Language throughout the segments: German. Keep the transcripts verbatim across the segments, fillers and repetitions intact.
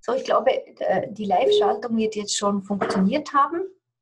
So, ich glaube, äh, die Live-Schaltung wird jetzt schon funktioniert haben.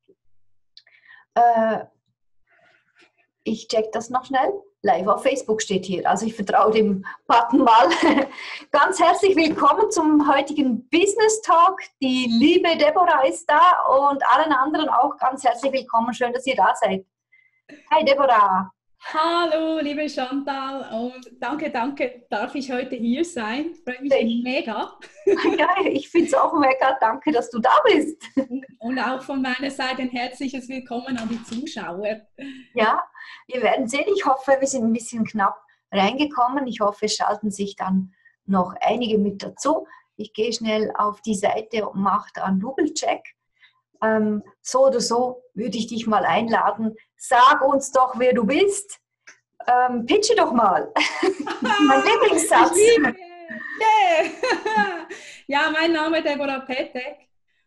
Äh, ich check das noch schnell. Live auf Facebook steht hier. Also ich vertraue dem Button mal. Ganz herzlich willkommen zum heutigen Business Talk. Die liebe Deborah ist da und allen anderen auch ganz herzlich willkommen. Schön, dass ihr da seid. Hi Deborah. Hallo, liebe Chantal, und danke, danke, darf ich heute hier sein? Freut mich ich, mega. Ja, ich finde es auch mega. Danke, dass du da bist. Und auch von meiner Seite ein herzliches Willkommen an die Zuschauer. Ja, wir werden sehen. Ich hoffe, wir sind ein bisschen knapp reingekommen. Ich hoffe, es schalten sich dann noch einige mit dazu. Ich gehe schnell auf die Seite und mache da einen Double-Check. Ähm, so oder so würde ich dich mal einladen. Sag uns doch, wer du bist. Ähm, pitche doch mal. Mein Lieblingssatz. Yeah. Ja, mein Name ist Deborah Petek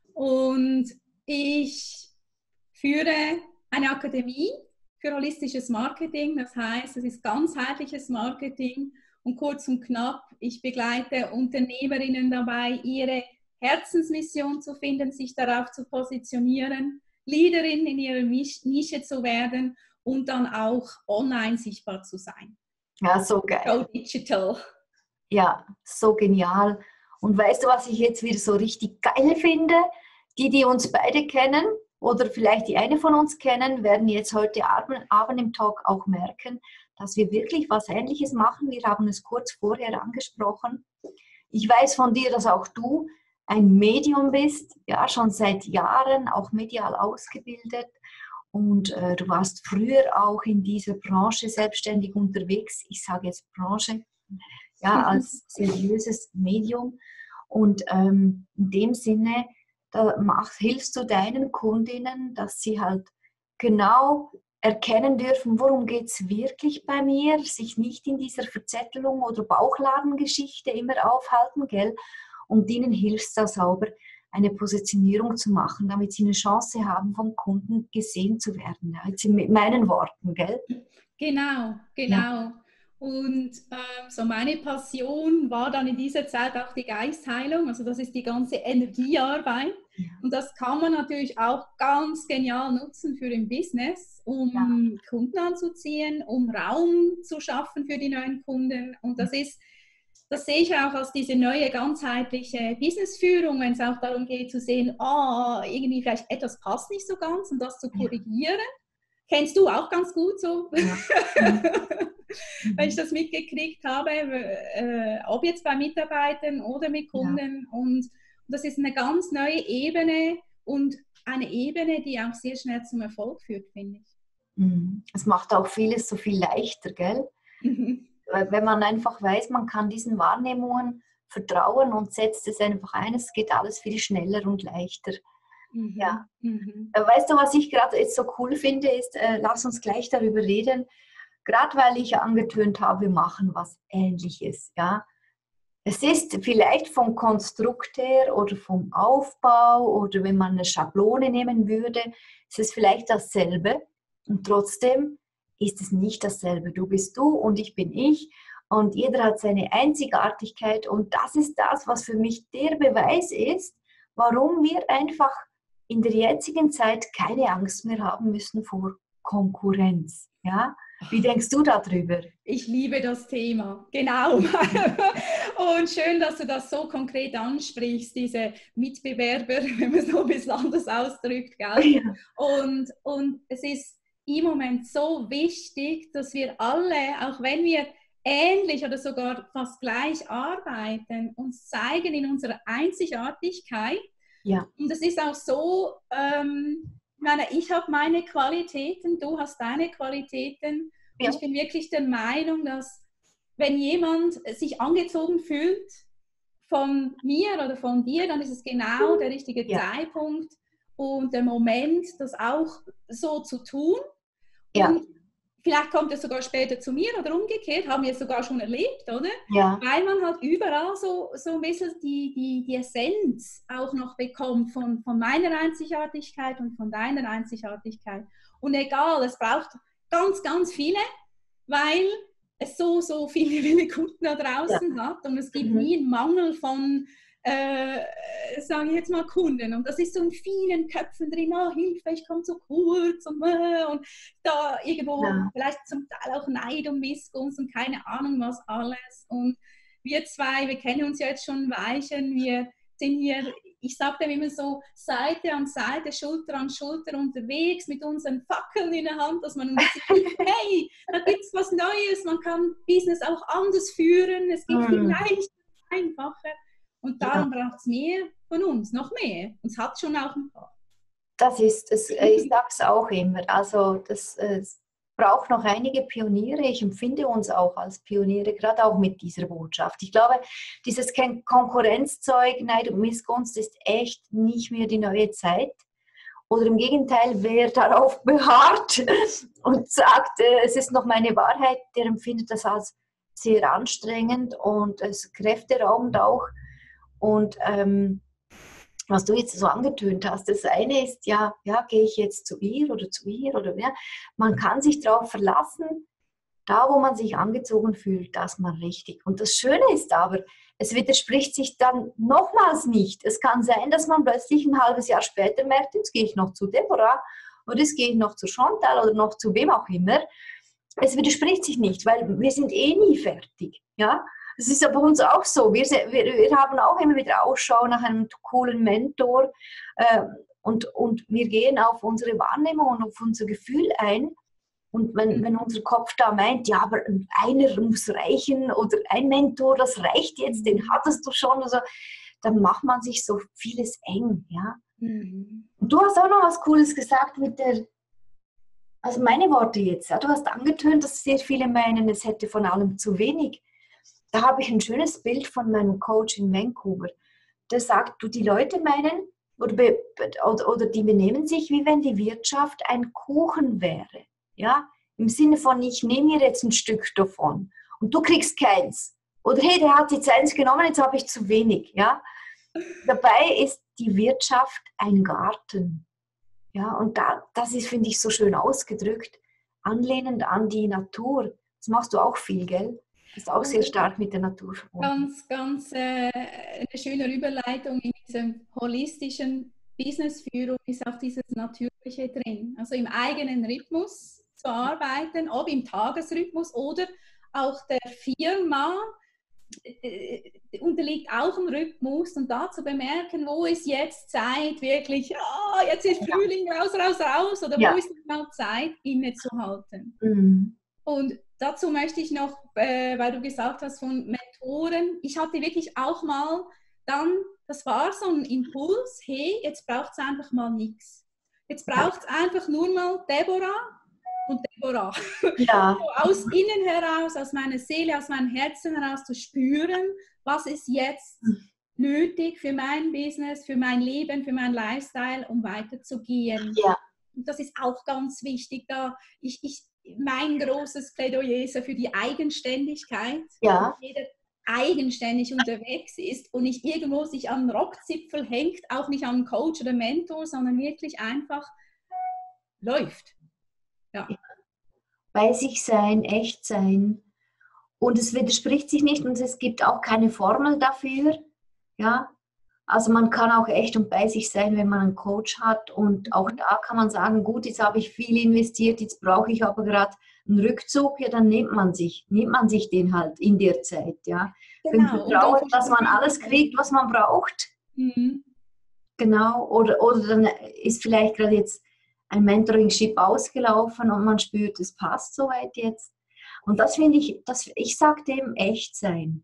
und ich führe eine Akademie für holistisches Marketing. Das heißt, es ist ganzheitliches Marketing und kurz und knapp, ich begleite Unternehmerinnen dabei, ihre Herzensmission zu finden, sich darauf zu positionieren, Leaderin in ihrer Nische zu werden und dann auch online sichtbar zu sein. Ja, so geil. Go digital. Ja, so genial. Und weißt du, was ich jetzt wieder so richtig geil finde? Die, die uns beide kennen oder vielleicht die eine von uns kennen, werden jetzt heute Abend, Abend im Talk auch merken, dass wir wirklich was Ähnliches machen. Wir haben es kurz vorher angesprochen. Ich weiß von dir, dass auch du ein Medium bist, ja, schon seit Jahren, auch medial ausgebildet. Und äh, du warst früher auch in dieser Branche selbstständig unterwegs. Ich sage jetzt Branche, ja, als seriöses Medium. Und ähm, in dem Sinne, da mach, hilfst du deinen Kundinnen, dass sie halt genau erkennen dürfen, worum geht es wirklich bei mir, sich nicht in dieser Verzettelung oder Bauchladengeschichte immer aufhalten, gell? Und ihnen hilfst da sauber eine Positionierung zu machen, damit sie eine Chance haben, vom Kunden gesehen zu werden. Ja, jetzt mit meinen Worten, gell? Genau, genau. Ja. Und ähm, so meine Passion war dann in dieser Zeit auch die Geistheilung, also das ist die ganze Energiearbeit. Ja. Und das kann man natürlich auch ganz genial nutzen für ein Business, um ja. Kunden anzuziehen, um Raum zu schaffen für die neuen Kunden. Und das ist Das sehe ich auch als diese neue ganzheitliche Businessführung, wenn es auch darum geht zu sehen, ah, irgendwie vielleicht etwas passt nicht so ganz und das zu korrigieren. Ja. Kennst du auch ganz gut so, ja. Wenn ich das mitgekriegt habe, äh, ob jetzt bei Mitarbeitern oder mit Kunden. Ja. Und das ist eine ganz neue Ebene und eine Ebene, die auch sehr schnell zum Erfolg führt, finde ich. Es macht auch vieles so viel leichter, gell? Mhm. Wenn man einfach weiß, man kann diesen Wahrnehmungen vertrauen und setzt es einfach ein, es geht alles viel schneller und leichter. Mhm. Ja. Mhm. Weißt du, was ich gerade jetzt so cool finde, ist, äh, lass uns gleich darüber reden, gerade weil ich angetönt habe, wir machen was Ähnliches. Ja? Es ist vielleicht vom Konstrukt her oder vom Aufbau oder wenn man eine Schablone nehmen würde, ist es vielleicht dasselbe und trotzdem ist es nicht dasselbe. Du bist du und ich bin ich und jeder hat seine Einzigartigkeit und das ist das, was für mich der Beweis ist, warum wir einfach in der jetzigen Zeit keine Angst mehr haben müssen vor Konkurrenz. Ja? Wie denkst du darüber? Ich liebe das Thema, genau. Und schön, dass du das so konkret ansprichst, diese Mitbewerber, wenn man es noch ein bisschen anders ausdrückt. Gell? Ja. Und, und es ist im Moment so wichtig, dass wir alle, auch wenn wir ähnlich oder sogar fast gleich arbeiten, uns zeigen in unserer Einzigartigkeit. Ja. Und es ist auch so, ähm, ich meine, ich habe meine Qualitäten, du hast deine Qualitäten. Ja. Und ich bin wirklich der Meinung, dass wenn jemand sich angezogen fühlt von mir oder von dir, dann ist es genau der richtige ja. Zeitpunkt und der Moment, das auch so zu tun. Ja. Und vielleicht kommt es sogar später zu mir oder umgekehrt, haben wir es sogar schon erlebt, oder? Ja. Weil man halt überall so, so ein bisschen die, die, die Essenz auch noch bekommt von, von meiner Einzigartigkeit und von deiner Einzigartigkeit. Und egal, es braucht ganz, ganz viele, weil es so, so viele, viele Kunden da draußen ja. hat und es gibt mhm. nie einen Mangel von, äh, sage ich jetzt mal, Kunden. Und das ist so in vielen Köpfen drin, oh, Hilfe, ich komme zu kurz und, und da irgendwo ja. vielleicht zum Teil auch Neid und Missgunst und keine Ahnung was alles. Und wir zwei, wir kennen uns ja jetzt schon ein Weilchen, wir sind hier, ich sage dem immer so, Seite an Seite, Schulter an Schulter unterwegs mit unseren Fackeln in der Hand, dass man sieht, hey, da gibt es was Neues, man kann Business auch anders führen, es geht viel leichter, einfacher. Und darum ja. braucht es mehr von uns, noch mehr. Und es hat schon auch ein paar. Das ist es, ich sage es auch immer, also das es braucht noch einige Pioniere. Ich empfinde uns auch als Pioniere, gerade auch mit dieser Botschaft. Ich glaube, dieses Konkurrenzzeug, Neid und Missgunst ist echt nicht mehr die neue Zeit. Oder im Gegenteil, wer darauf beharrt und sagt, es ist noch meine Wahrheit, der empfindet das als sehr anstrengend und es kräfteraubend auch. Und ähm, was du jetzt so angetönt hast, das eine ist ja, ja, gehe ich jetzt zu ihr oder zu ihr oder wer? Man kann sich darauf verlassen, da wo man sich angezogen fühlt, dass man richtig. Und das Schöne ist aber, es widerspricht sich dann nochmals nicht. Es kann sein, dass man plötzlich ein halbes Jahr später merkt, jetzt gehe ich noch zu Deborah oder jetzt gehe ich noch zu Chantal oder noch zu wem auch immer. Es widerspricht sich nicht, weil wir sind eh nie fertig, ja. Das ist ja bei uns auch so. Wir, wir, wir haben auch immer wieder Ausschau nach einem coolen Mentor äh, und, und wir gehen auf unsere Wahrnehmung und auf unser Gefühl ein. Und wenn, wenn unser Kopf da meint, ja, aber einer muss reichen oder ein Mentor, das reicht jetzt, den hattest du schon, also, dann macht man sich so vieles eng. Ja? Mhm. Und du hast auch noch was Cooles gesagt mit der, also meine Worte jetzt, ja, du hast angetönt, dass sehr viele meinen, es hätte von allem zu wenig. Da habe ich ein schönes Bild von meinem Coach in Vancouver. Der sagt, du, die Leute meinen, oder, be, oder, oder die benehmen sich, wie wenn die Wirtschaft ein Kuchen wäre. Ja? Im Sinne von, ich nehme mir jetzt ein Stück davon und du kriegst keins. Oder hey, der hat jetzt eins genommen, jetzt habe ich zu wenig. Ja? Dabei ist die Wirtschaft ein Garten. Ja? Und da, das ist, finde ich, so schön ausgedrückt, anlehnend an die Natur. Das machst du auch viel, gell? Ist auch sehr stark mit der Natur verbunden. Ganz, ganz äh, eine schöne Überleitung in dieser holistischen Businessführung ist auch dieses Natürliche drin. Also im eigenen Rhythmus zu arbeiten, ob im Tagesrhythmus oder auch der Firma äh, unterliegt auch ein Rhythmus und da zu bemerken, wo ist jetzt Zeit wirklich, oh, jetzt ist Frühling, raus, raus, raus oder ja. Wo ist mal Zeit, innezuhalten. Mhm. Und dazu möchte ich noch, äh, weil du gesagt hast von Mentoren, ich hatte wirklich auch mal dann, das war so ein Impuls, hey, jetzt braucht es einfach mal nichts. Jetzt braucht es einfach nur mal Deborah und Deborah. Ja. So aus innen heraus, aus meiner Seele, aus meinem Herzen heraus zu spüren, was ist jetzt nötig für mein Business, für mein Leben, für mein Lifestyle, um weiterzugehen. Ja. Und das ist auch ganz wichtig, da ich, ich mein großes Plädoyer ist für die Eigenständigkeit, ja. Dass jeder eigenständig unterwegs ist und nicht irgendwo sich an den Rockzipfel hängt, auch nicht an einen Coach oder Mentor, sondern wirklich einfach läuft. Ja. Bei sich sein, echt sein und es widerspricht sich nicht und es gibt auch keine Formel dafür, ja. Also man kann auch echt und bei sich sein, wenn man einen Coach hat und auch da kann man sagen, gut, jetzt habe ich viel investiert, jetzt brauche ich aber gerade einen Rückzug, ja, dann nimmt man sich, nimmt man sich den halt in der Zeit, ja. Genau. Vertrauen, dass man alles kriegt, was man braucht. Mhm. Genau, oder, oder dann ist vielleicht gerade jetzt ein Mentoring-Ship ausgelaufen und man spürt, es passt soweit jetzt. Und das finde ich, das, ich sage dem echt sein.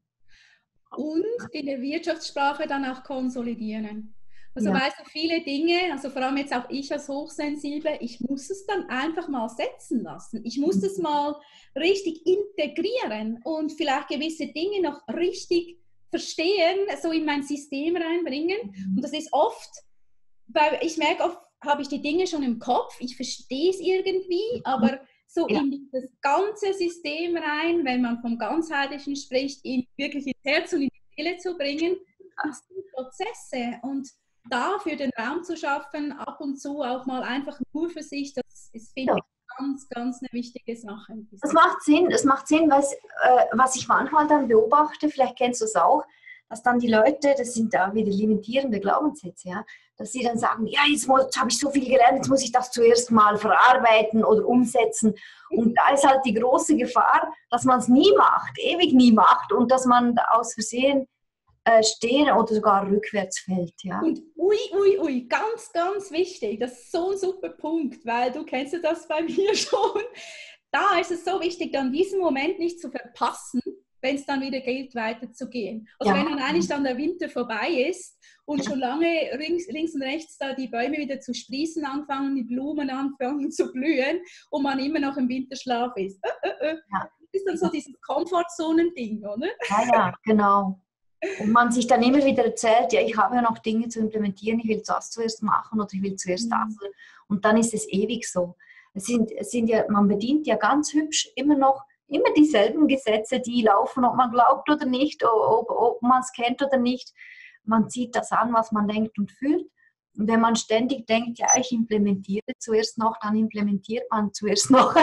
Und in der Wirtschaftssprache dann auch konsolidieren. Also ja. Weißt du, viele Dinge, also vor allem jetzt auch ich als Hochsensible, ich muss es dann einfach mal setzen lassen. Ich muss es mal richtig integrieren und vielleicht gewisse Dinge noch richtig verstehen, so in mein System reinbringen. Und das ist oft, weil ich merke oft, habe ich die Dinge schon im Kopf, ich verstehe es irgendwie, aber so ja. in dieses ganze System rein, wenn man vom Ganzheitlichen spricht, ihn wirklich ins Herz und in die Seele zu bringen, das sind Prozesse. Und dafür den Raum zu schaffen, ab und zu auch mal einfach nur für sich, das ist, finde ja. ich, ganz, ganz eine wichtige Sache. Das macht Sinn, es macht Sinn, was, äh, was ich manchmal dann beobachte, vielleicht kennst du es auch, dass dann die Leute, das sind da wieder limitierende Glaubenssätze, ja, dass sie dann sagen, ja, jetzt, jetzt habe ich so viel gelernt, jetzt muss ich das zuerst mal verarbeiten oder umsetzen. Und da ist halt die große Gefahr, dass man es nie macht, ewig nie macht und dass man aus Versehen äh, stehen oder sogar rückwärts fällt. Ja. Und ui, ui, ui, ganz, ganz wichtig, das ist so ein super Punkt, weil du kennst das bei mir schon. Da ist es so wichtig, dann diesen Moment nicht zu verpassen, wenn es dann wieder gilt, weiterzugehen. Also ja. Wenn dann eigentlich dann der Winter vorbei ist und schon lange rings, links und rechts da die Bäume wieder zu sprießen anfangen, die Blumen anfangen zu blühen und man immer noch im Winterschlaf ist. Äh, äh, äh. Ja. Das ist dann so dieses Komfortzonen-Ding, oder? Ja, ja, genau. Und man sich dann immer wieder erzählt, ja, ich habe ja noch Dinge zu implementieren, ich will das zuerst machen oder ich will zuerst das. Mhm. Und dann ist es ewig so. Es sind, es sind ja, man bedient ja ganz hübsch immer noch immer dieselben Gesetze, die laufen, ob man glaubt oder nicht, ob, ob man es kennt oder nicht. Man zieht das an, was man denkt und fühlt. Und wenn man ständig denkt, ja, ich implementiere zuerst noch, dann implementiert man zuerst noch.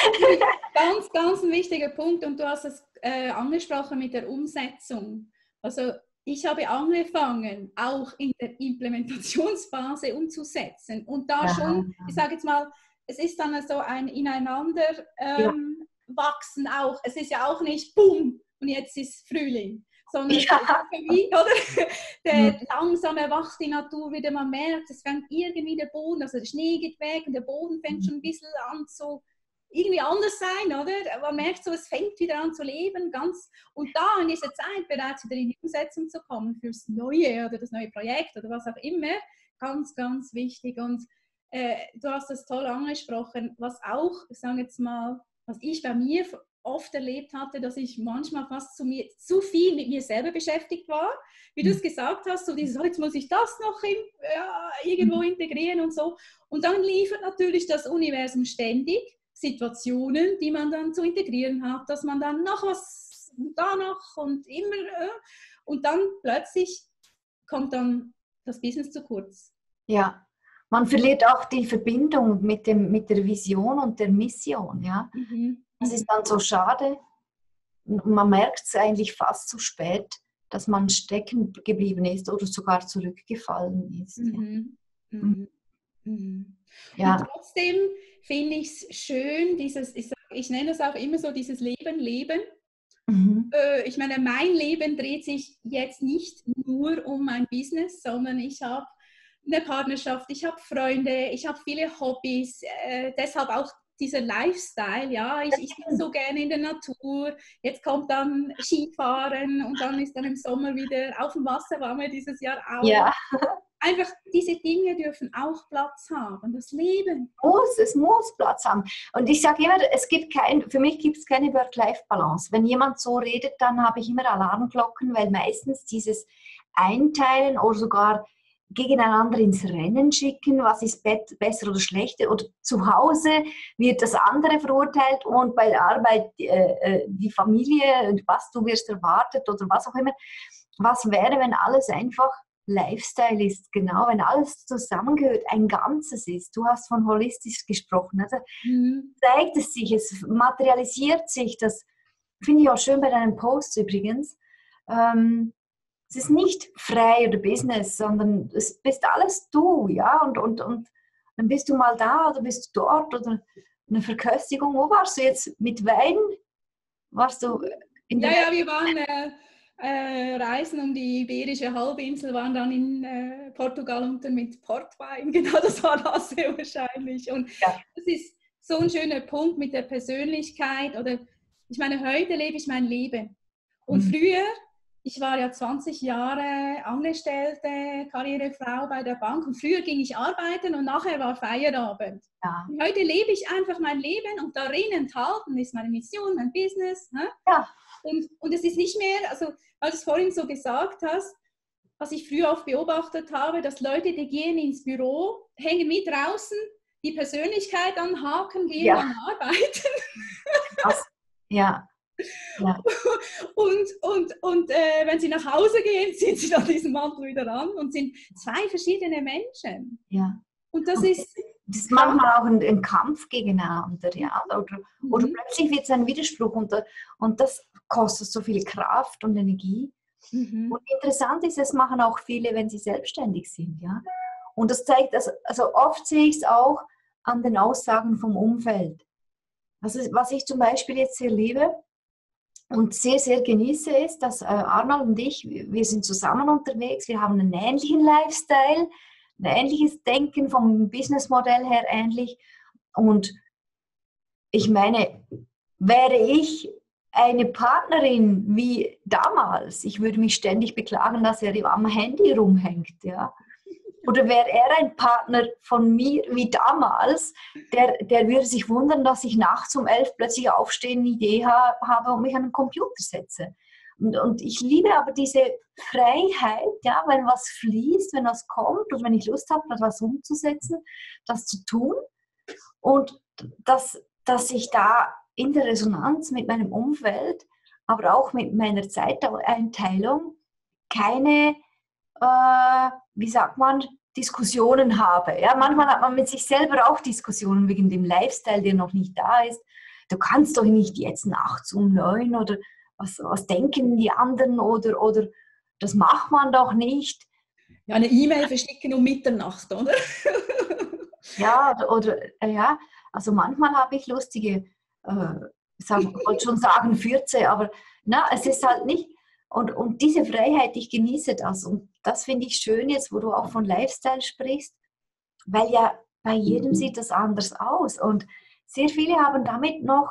Ganz, ganz ein wichtiger Punkt. Und du hast es äh, angesprochen mit der Umsetzung. Also ich habe angefangen, auch in der Implementationsphase umzusetzen. Und da ja, schon, ich sage jetzt mal, es ist dann so ein Ineinander ähm, ja. wachsen auch. Es ist ja auch nicht bumm und jetzt ist Frühling, sondern ja. wie, oder? Der mhm. langsam erwacht die Natur wieder, man merkt, es fängt irgendwie der Boden, also der Schnee geht weg und der Boden fängt schon ein bisschen an zu irgendwie anders sein, oder? Man merkt so, es fängt wieder an zu leben, ganz, und da in dieser Zeit bereits wieder in die Umsetzung zu kommen fürs Neue oder das neue Projekt oder was auch immer, ganz, ganz wichtig. Und äh, du hast das toll angesprochen, was auch, ich sage jetzt mal, was ich bei mir oft erlebt hatte, dass ich manchmal fast zu, mir, zu viel mit mir selber beschäftigt war, wie du es gesagt hast, so dieses, jetzt muss ich das noch im, ja, irgendwo integrieren und so. Und dann liefert natürlich das Universum ständig Situationen, die man dann zu integrieren hat, dass man dann noch was, da noch und immer, äh, und dann plötzlich kommt dann das Business zu kurz. Ja, man verliert auch die Verbindung mit, dem, mit der Vision und der Mission, ja. Mhm. Das ist dann so schade. Und man merkt es eigentlich fast zu spät, dass man stecken geblieben ist oder sogar zurückgefallen ist. Mhm. Ja. Mhm. Mhm. Ja. Und trotzdem finde ich es schön, dieses, ich, sag, ich nenne das auch immer so, dieses Leben, Leben. Mhm. Äh, ich meine, mein Leben dreht sich jetzt nicht nur um mein Business, sondern ich habe eine Partnerschaft, ich habe Freunde, ich habe viele Hobbys, äh, deshalb auch dieser Lifestyle, ja, ich, ich bin so gerne in der Natur, jetzt kommt dann Skifahren und dann ist dann im Sommer wieder auf dem Wasser, waren wir dieses Jahr auch. Ja. Einfach diese Dinge dürfen auch Platz haben, das Leben. Muss, es muss Platz haben. Und ich sage immer, es gibt kein, für mich gibt es keine Work-Life-Balance. Wenn jemand so redet, dann habe ich immer Alarmglocken, weil meistens dieses Einteilen oder sogar gegeneinander ins Rennen schicken, was ist besser oder schlechter, oder zu Hause wird das andere verurteilt und bei der Arbeit äh, die Familie, was du wirst erwartet oder was auch immer. Was wäre, wenn alles einfach Lifestyle ist, genau, wenn alles zusammengehört, ein Ganzes ist. Du hast von holistisch gesprochen, also mhm. zeigt es sich, es materialisiert sich, das finde ich auch schön bei deinen Posts übrigens. Ähm, es ist nicht frei oder Business, sondern es bist alles du, ja, und, und, und dann bist du mal da oder bist du dort oder eine Verköstigung. Wo warst du jetzt mit Wein? Warst du in der Ja, ja, wir waren äh, äh, Reisen um die Iberische Halbinsel, waren dann in äh, Portugal unten mit Portwein, genau, das war das sehr wahrscheinlich. Und ja. Das ist so ein schöner Punkt mit der Persönlichkeit, oder ich meine, heute lebe ich mein Leben. Und mhm. früher, ich war ja zwanzig Jahre Angestellte, Karrierefrau bei der Bank und früher ging ich arbeiten und nachher war Feierabend. Ja. Und heute lebe ich einfach mein Leben und darin enthalten ist meine Mission, mein Business. Ne? Ja. Und, und es ist nicht mehr, also weil du es vorhin so gesagt hast, was ich früher oft beobachtet habe, dass Leute, die gehen ins Büro, hängen mit draußen, die Persönlichkeit anhaken, gehen ja. dann arbeiten. Was? Ja. Ja. Und, und, und äh, wenn sie nach Hause gehen, ziehen sie dann diesen Mantel wieder an und sind zwei verschiedene Menschen. Ja. Und das und ist... Das ist manchmal auch ein, ein Kampf gegeneinander, ja. Oder, oder mhm. plötzlich wird es ein Widerspruch und, und das kostet so viel Kraft und Energie. Mhm. Und interessant ist, das machen auch viele, wenn sie selbstständig sind. Ja? Und das zeigt, also, also oft sehe ich es auch an den Aussagen vom Umfeld. Also was ich zum Beispiel jetzt sehr liebe und sehr, sehr genieße, ist, dass äh, Arnold und ich, wir sind zusammen unterwegs, wir haben einen ähnlichen Lifestyle, ein ähnliches Denken vom Businessmodell her ähnlich. Und ich meine, wäre ich eine Partnerin wie damals, ich würde mich ständig beklagen, dass er am Handy rumhängt, ja. Oder wäre er ein Partner von mir wie damals, der, der würde sich wundern, dass ich nachts um elf plötzlich aufstehen, eine Idee ha, habe und mich an den Computer setze. Und, und ich liebe aber diese Freiheit, ja, wenn was fließt, wenn was kommt und wenn ich Lust habe, etwas umzusetzen, das zu tun. Und dass, dass ich da in der Resonanz mit meinem Umfeld, aber auch mit meiner Zeiteinteilung keine, äh, wie sagt man, Diskussionen habe. Ja, manchmal hat man mit sich selber auch Diskussionen wegen dem Lifestyle, der noch nicht da ist. Du kannst doch nicht jetzt nachts um neun oder was, was denken die anderen oder, oder das macht man doch nicht. Ja, eine E-Mail verschicken um Mitternacht, oder? Ja, oder, oder äh, ja, also manchmal habe ich lustige, äh, ich wollte schon sagen vierzehn, aber na, es ist halt nicht. Und, und diese Freiheit, ich genieße das. Und das finde ich schön jetzt, wo du auch von Lifestyle sprichst, weil ja bei jedem sieht das anders aus. Und sehr viele haben damit noch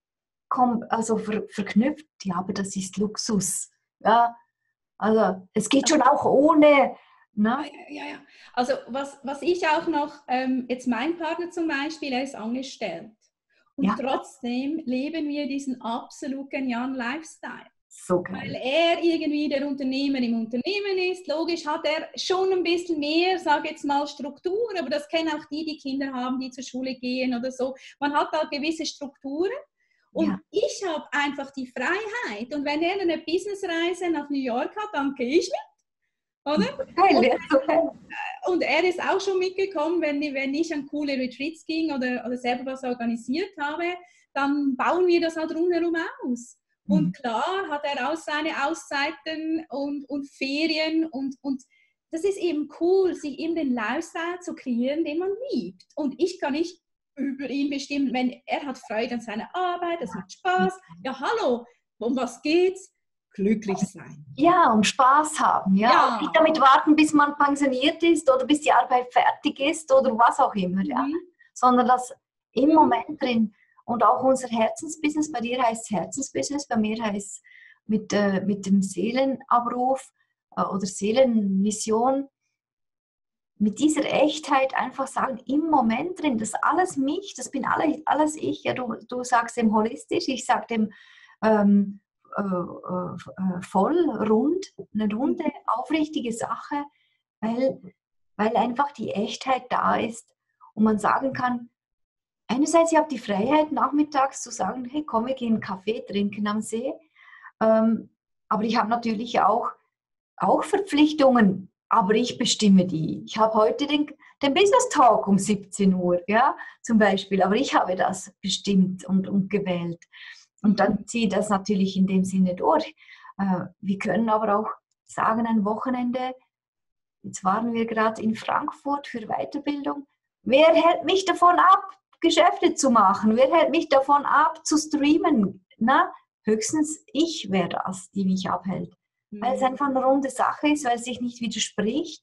also ver, verknüpft, ja, aber das ist Luxus. Ja, also es geht schon auch ohne. Ne? Ja, ja, ja. Also was, was ich auch noch, ähm, jetzt mein Partner zum Beispiel, er ist angestellt. Und ja. Trotzdem leben wir diesen absolut genialen Lifestyle. So geil. Weil er irgendwie der Unternehmer im Unternehmen ist. Logisch hat er schon ein bisschen mehr, sage jetzt mal, Struktur, aber das kennen auch die, die Kinder haben, die zur Schule gehen oder so. Man hat da gewisse Strukturen. Und ja. ich habe einfach die Freiheit. Und wenn er eine Businessreise nach New York hat, dann gehe ich mit. Oder? Und, und er ist auch schon mitgekommen, wenn, wenn ich an coole Retreats ging oder, oder selber was organisiert habe, dann bauen wir das halt rundherum aus. Und klar hat er auch seine Auszeiten und, und Ferien und, und das ist eben cool, sich eben den Lifestyle zu kreieren, den man liebt. Und ich kann nicht über ihn bestimmen, wenn er hat Freude an seiner Arbeit, es macht Spaß. Ja, hallo, um was geht's? Glücklich sein. Ja, und Spaß haben. Ja. ja. Und nicht damit warten, bis man pensioniert ist oder bis die Arbeit fertig ist oder was auch immer. Mhm. Ja. Sondern das im Moment drin. Und auch unser Herzensbusiness, bei dir heißt es Herzensbusiness, bei mir heißt es mit, äh, mit dem Seelenabruf äh, oder Seelenmission, mit dieser Echtheit einfach sagen, im Moment drin, das ist alles mich, das bin alle, alles ich. Ja, du, du sagst dem holistisch, ich sage dem ähm, äh, äh, voll, rund, eine runde, aufrichtige Sache, weil, weil einfach die Echtheit da ist und man sagen kann, einerseits, ich habe die Freiheit, nachmittags zu sagen, hey, komm, wir gehen einen Kaffee trinken am See. Ähm, aber ich habe natürlich auch, auch Verpflichtungen, aber ich bestimme die. Ich habe heute den, den Business Talk um siebzehn Uhr, ja, zum Beispiel, aber ich habe das bestimmt und, und gewählt. Und dann ziehe ich das natürlich in dem Sinne durch. Äh, wir können aber auch sagen, ein Wochenende, jetzt waren wir gerade in Frankfurt für Weiterbildung, wer hält mich davon ab, Geschäfte zu machen? Wer hält mich davon ab, zu streamen? Na, höchstens ich wäre das, die mich abhält. Mhm. Weil es einfach eine runde Sache ist, weil es sich nicht widerspricht,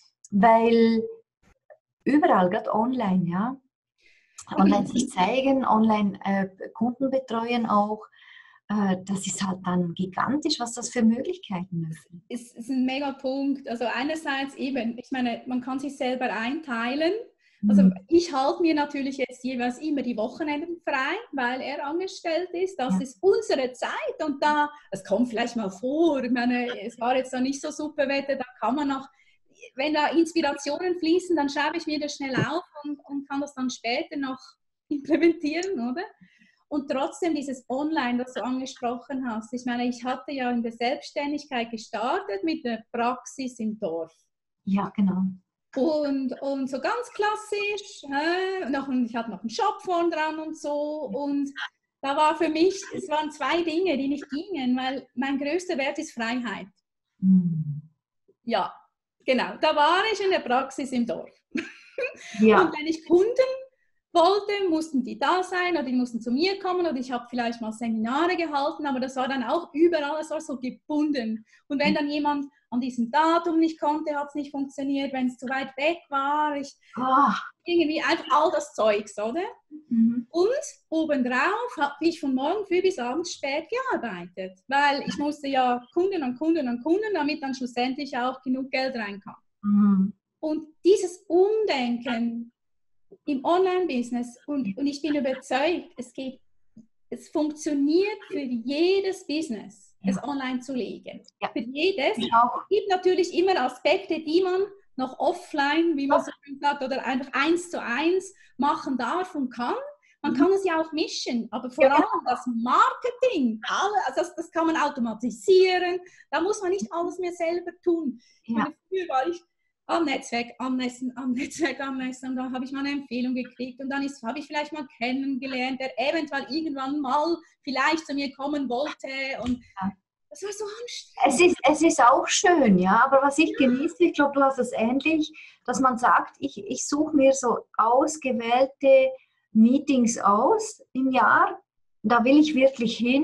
weil überall, gerade online, ja, online sich zeigen, online äh, Kunden betreuen auch, äh, das ist halt dann gigantisch, was das für Möglichkeiten öffnet. Es ist ein mega Punkt. Also einerseits eben, ich meine, man kann sich selber einteilen. Also ich halte mir natürlich jetzt jeweils immer die Wochenenden frei, weil er angestellt ist. Das ja. ist unsere Zeit und da, es kommt vielleicht mal vor, ich meine, es war jetzt noch nicht so super Wetter, da kann man noch, wenn da Inspirationen fließen, dann schreibe ich mir das schnell auf und, und kann das dann später noch implementieren, oder? Und trotzdem dieses Online, das du angesprochen hast, ich meine, ich hatte ja in der Selbstständigkeit gestartet mit der Praxis im Dorf. Ja, genau. Und, und so ganz klassisch, äh, noch, ich hatte noch einen Shop vorn dran und so und da war für mich, es waren zwei Dinge, die nicht gingen, weil mein größter Wert ist Freiheit. Mhm. Ja, genau. Da war ich in der Praxis im Dorf. Ja. Und wenn ich Kunden wollte, mussten die da sein oder die mussten zu mir kommen oder ich habe vielleicht mal Seminare gehalten, aber das war dann auch überall, es war so gebunden. Und wenn dann jemand an diesem Datum nicht konnte, hat es nicht funktioniert, wenn es zu weit weg war, ich Oh. irgendwie einfach all das Zeugs, oder? Mhm. Und obendrauf habe ich von morgen früh bis abends spät gearbeitet, weil ich musste ja Kunden und Kunden und Kunden, damit dann schlussendlich auch genug Geld reinkam. Mhm. Und dieses Umdenken im Online-Business, und, und ich bin überzeugt, es geht, es funktioniert für jedes Business, Ja. es online zu legen. Ja. Für jedes. Ich auch. Es gibt natürlich immer Aspekte, die man noch offline, wie man so schön sagt, oder einfach eins zu eins machen darf und kann. Man kann es ja auch mischen, aber vor allem das Marketing, also das, das kann man automatisieren, da muss man nicht alles mehr selber tun. Ja. Meine, früher war ich am Netzwerk anmessen, am Netzwerk anmessen, und da habe ich mal eine Empfehlung gekriegt und dann habe ich vielleicht mal kennengelernt, der eventuell irgendwann mal vielleicht zu mir kommen wollte und Ja. das war so anstrengend. Es ist, es ist auch schön, ja, aber was ich genieße, ich glaube, du hast es ähnlich, dass man sagt, ich, ich suche mir so ausgewählte Meetings aus im Jahr, da will ich wirklich hin,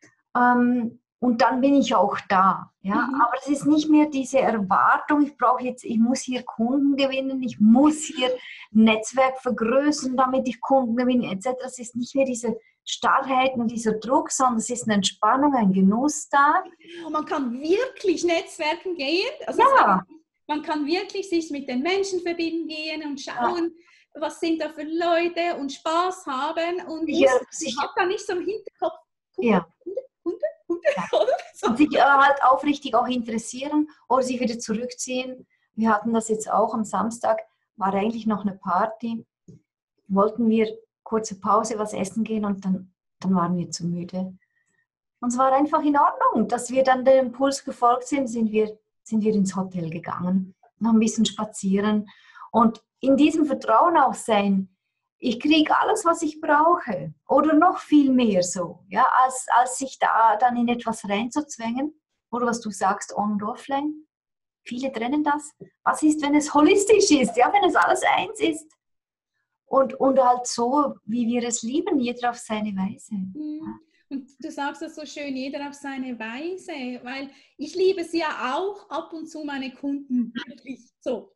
ähm, und dann bin ich auch da. Ja? Mhm. Aber es ist nicht mehr diese Erwartung, ich brauche jetzt, ich muss hier Kunden gewinnen, ich muss hier Netzwerk vergrößern, damit ich Kunden gewinne, et cetera. Es ist nicht mehr diese Starrheit und dieser Druck, sondern es ist eine Entspannung, ein Genuss da. Man kann wirklich Netzwerken gehen. Also ja. es, man kann wirklich sich mit den Menschen verbinden gehen und schauen, ja. was sind da für Leute und Spaß haben und sicher, muss, sicher. hat da nicht so im Hinterkopf, Kunde, ja. Kunde, Kunde, Kunde, ja. oder? So. Und sich äh, halt aufrichtig auch interessieren oder sich wieder zurückziehen. Wir hatten das jetzt auch am Samstag, war eigentlich noch eine Party, wollten wir kurze Pause, was essen gehen und dann, dann waren wir zu müde. Und es war einfach in Ordnung, dass wir dann dem Impuls gefolgt sind, sind wir, sind wir ins Hotel gegangen, noch ein bisschen spazieren und in diesem Vertrauen auch sein, ich kriege alles, was ich brauche oder noch viel mehr so, ja, als, als sich da dann in etwas reinzuzwängen oder was du sagst, on- und offline. Viele trennen das. Was ist, wenn es holistisch ist, ja, wenn es alles eins ist? Und, und halt so, wie wir es lieben, jeder auf seine Weise. Mhm. Und du sagst das so schön, jeder auf seine Weise, weil ich liebe es ja auch ab und zu, meine Kunden wirklich so.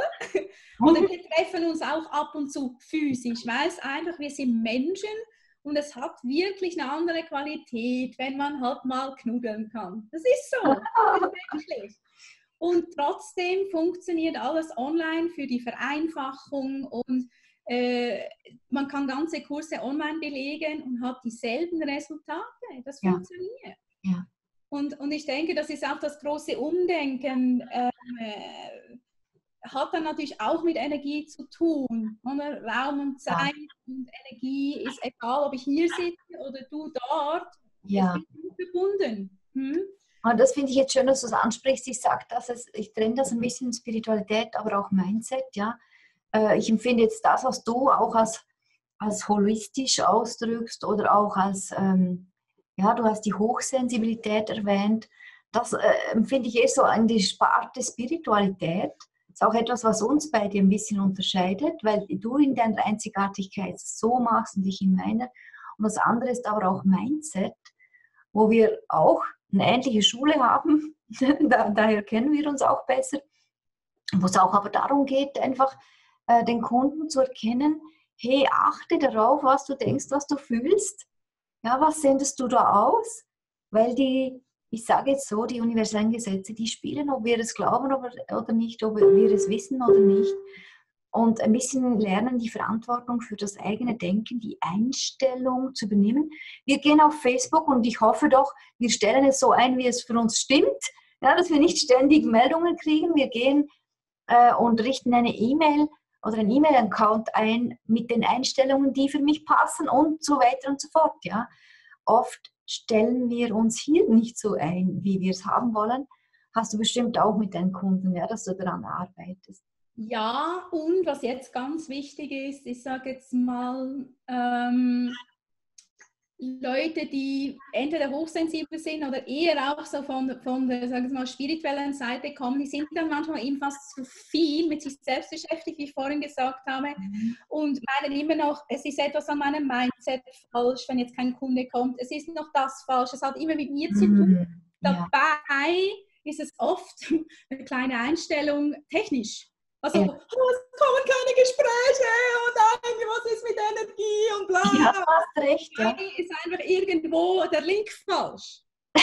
Oder wir treffen uns auch ab und zu physisch, weil es einfach, wir sind Menschen und es hat wirklich eine andere Qualität, wenn man halt mal knuddeln kann. Das ist so, das ist menschlich. Und trotzdem funktioniert alles online für die Vereinfachung und äh, man kann ganze Kurse online belegen und hat dieselben Resultate. Das Ja. funktioniert. Ja. Und, und ich denke, das ist auch das große Umdenken, äh, hat dann natürlich auch mit Energie zu tun. Oder? Raum und Zeit ja. und Energie ist egal, ob ich hier sitze oder du dort. Ja. Es ist verbunden. Hm? Und das finde ich jetzt schön, dass du es ansprichst. Ich sage das, ich trenne das ein bisschen Spiritualität, aber auch Mindset. Ja, ich empfinde jetzt das, was du auch als, als holistisch ausdrückst oder auch als, ähm, ja, du hast die Hochsensibilität erwähnt. Das äh, empfinde ich eher so an die Sparte Spiritualität. Das ist auch etwas, was uns beide ein bisschen unterscheidet, weil du in deiner Einzigartigkeit so machst und ich in meiner. Und das andere ist aber auch Mindset, wo wir auch eine ähnliche Schule haben, da, daher kennen wir uns auch besser, wo es auch aber darum geht, einfach äh, den Kunden zu erkennen, hey, achte darauf, was du denkst, was du fühlst, ja, was sendest du da aus, weil die, ich sage jetzt so, die universellen Gesetze, die spielen, ob wir es glauben oder nicht, ob wir es wissen oder nicht. Und ein bisschen lernen, die Verantwortung für das eigene Denken, die Einstellung zu übernehmen. Wir gehen auf Facebook und ich hoffe doch, wir stellen es so ein, wie es für uns stimmt, ja, dass wir nicht ständig Meldungen kriegen. Wir gehen äh, und richten eine E-Mail oder einen E-Mail-Account ein mit den Einstellungen, die für mich passen und so weiter und so fort. Ja. Oft stellen wir uns hier nicht so ein, wie wir es haben wollen. Hast du bestimmt auch mit deinen Kunden, ja, dass du daran arbeitest. Ja, und was jetzt ganz wichtig ist, ich sage jetzt mal, ähm, Leute, die entweder hochsensibel sind oder eher auch so von, von der, sagen wir mal, spirituellen Seite kommen, die sind dann manchmal eben fast zu viel mit sich selbst beschäftigt, wie ich vorhin gesagt habe, Mhm. und meinen immer noch, es ist etwas an meinem Mindset falsch, wenn jetzt kein Kunde kommt, es ist noch das falsch, es hat immer mit mir zu tun. Mhm. Ja. Dabei ist es oft eine kleine Einstellung technisch. Also, Ja. oh, es kommen keine Gespräche und dann, was ist mit Energie und bla. Ja, du hast recht, ja. Ist einfach irgendwo der Link falsch.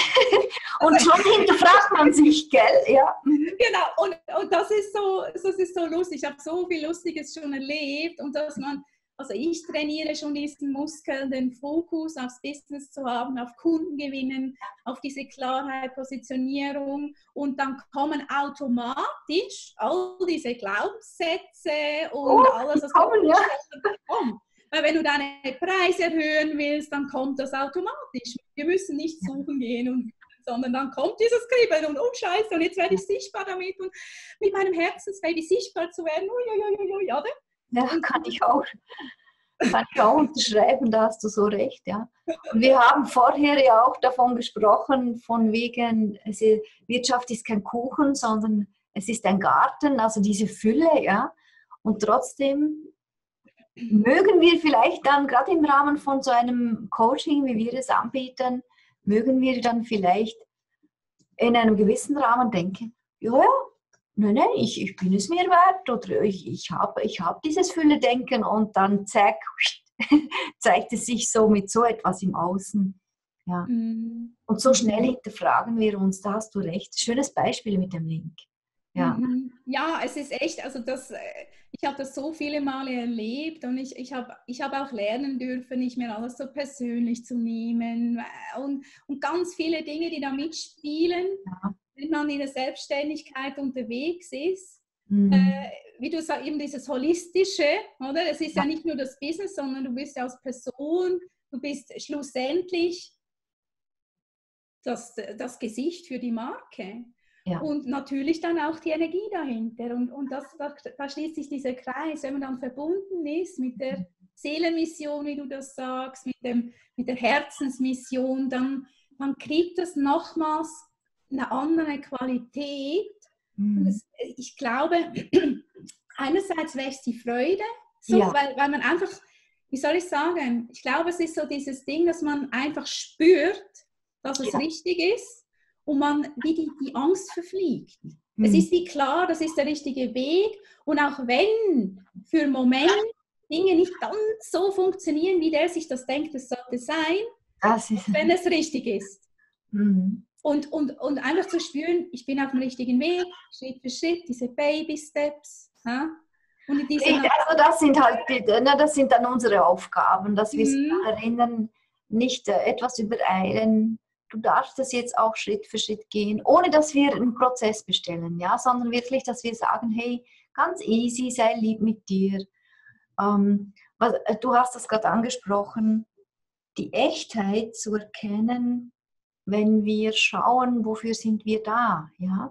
Und schon hinterfragt man sich, gell? Ja. Genau, und, und das ist so, das ist so lustig. Ich habe so viel Lustiges schon erlebt und dass man, also ich trainiere schon diesen Muskel, den Fokus aufs Business zu haben, auf Kunden gewinnen, auf diese Klarheit, Positionierung, und dann kommen automatisch all diese Glaubenssätze und Oh, alles, was kommen, ja. kommt. Weil wenn du deine Preise erhöhen willst, dann kommt das automatisch. Wir müssen nicht suchen gehen, und, sondern dann kommt dieses Kribbeln und oh Scheiße, und jetzt werde ich sichtbar damit und mit meinem Herzensbaby sichtbar zu werden. Uiuiui, oder? Ja, kann ich auch. Kann ich auch unterschreiben, da hast du so recht, ja. Und wir haben vorher ja auch davon gesprochen, von wegen, es ist, Wirtschaft ist kein Kuchen, sondern es ist ein Garten, also diese Fülle, ja. Und trotzdem mögen wir vielleicht dann, gerade im Rahmen von so einem Coaching, wie wir es anbieten, mögen wir dann vielleicht in einem gewissen Rahmen denken, ja, ja, nein, nein, ich, ich bin es mir wert, oder ich, ich habe ich hab dieses Fülle-Denken, und dann zack, zeigt es sich so mit so etwas im Außen. Ja. Mm. Und so schnell hinterfragen wir uns, da hast du recht. Schönes Beispiel mit dem Link. Ja, ja, es ist echt, also das, ich habe das so viele Male erlebt, und ich, ich habe ich hab auch lernen dürfen, nicht mehr alles so persönlich zu nehmen, und, und ganz viele Dinge, die da mitspielen, ja. wenn man in der Selbstständigkeit unterwegs ist. Mhm. Äh, wie du sagst, eben dieses Holistische, oder? Es ist ja. Ja nicht nur das Business, sondern du bist ja als Person, du bist schlussendlich das, das Gesicht für die Marke. Ja. Und natürlich dann auch die Energie dahinter. Und, und das, da, da schließt sich dieser Kreis, wenn man dann verbunden ist mit der Seelenmission, wie du das sagst, mit, dem, mit der Herzensmission, dann, dann kriegt das nochmals eine andere Qualität. Mhm. Und es, ich glaube, einerseits wächst die Freude, so, ja. weil, weil man einfach, wie soll ich sagen, ich glaube, es ist so dieses Ding, dass man einfach spürt, dass es ja. richtig ist. Und man, wie die, die Angst verfliegt. Mhm. Es ist wie klar, das ist der richtige Weg. Und auch wenn für einen Moment Dinge nicht ganz so funktionieren, wie der sich das denkt, es sollte sein, das ist wenn es richtig ist. Mhm. Und, und, und einfach zu spüren, ich bin auf dem richtigen Weg, Schritt für Schritt, diese Baby-Steps. Ja? Und in ich, also das sind halt, die, das sind dann unsere Aufgaben, dass wir mhm. sie erinnern, nicht äh, etwas übereilen. Du darfst das jetzt auch Schritt für Schritt gehen, ohne dass wir einen Prozess bestellen, ja, sondern wirklich, dass wir sagen, hey, ganz easy, sei lieb mit dir. Ähm, was, du hast das gerade angesprochen, die Echtheit zu erkennen, wenn wir schauen, wofür sind wir da, ja?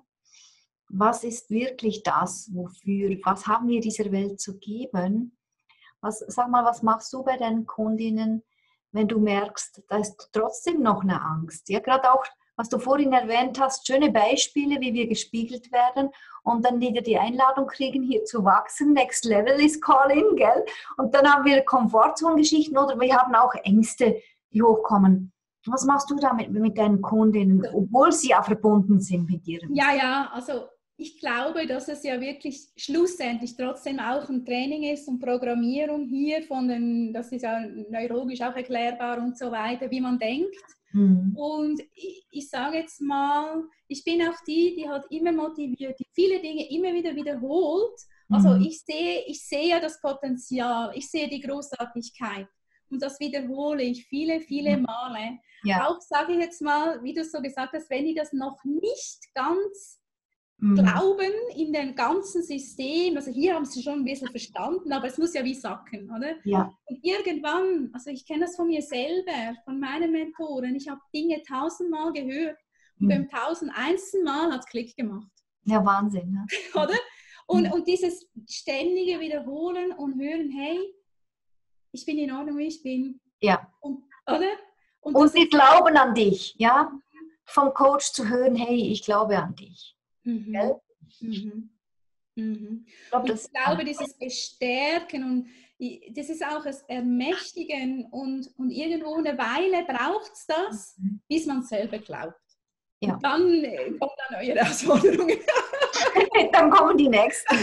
Was ist wirklich das, wofür, was haben wir dieser Welt zu geben? Was, sag mal, was machst du bei deinen Kundinnen, wenn du merkst, da ist trotzdem noch eine Angst. Ja, gerade auch, was du vorhin erwähnt hast, schöne Beispiele, wie wir gespiegelt werden und dann wieder die Einladung kriegen, hier zu wachsen. Next Level ist Call-in, gell? Und dann haben wir Komfortzone-Geschichten oder wir haben auch Ängste, die hochkommen. Was machst du damit mit deinen Kundinnen, obwohl sie ja verbunden sind mit dir? Ja, ja, also ich glaube, dass es ja wirklich schlussendlich trotzdem auch ein Training ist und Programmierung hier von den, das ist ja neurologisch auch erklärbar und so weiter, wie man denkt. Mhm. Und ich, ich sage jetzt mal, ich bin auch die, die halt immer motiviert, die viele Dinge immer wieder wiederholt. Also mhm. ich sehe, ich sehe ja das Potenzial, ich sehe die Großartigkeit. Und das wiederhole ich viele, viele Male. Ja. Auch sage ich jetzt mal, wie du so gesagt hast, wenn die das noch nicht ganz glauben in dem ganzen System, also hier haben sie schon ein bisschen verstanden, aber es muss ja wie sacken, oder? Ja. Und irgendwann, also ich kenne das von mir selber, von meinen Mentoren, ich habe Dinge tausendmal gehört und mhm. beim tausendeinsten Mal hat es Klick gemacht. Ja, Wahnsinn. Ne? Oder? Und, mhm. und dieses ständige Wiederholen und Hören, hey, ich bin in Ordnung, wie ich bin. Ja. Und, oder? Und, und wir glauben an dich, ja? Vom Coach zu hören, hey, ich glaube an dich. Mhm. Gell? Mhm. Mhm. Ich, glaub, und das ich glaube, dieses Bestärken und das ist auch das Ermächtigen und, und irgendwo eine Weile braucht es das, mhm. bis man es selber glaubt. Ja. Und dann äh, kommen dann neue Herausforderungen. Dann kommen die nächsten.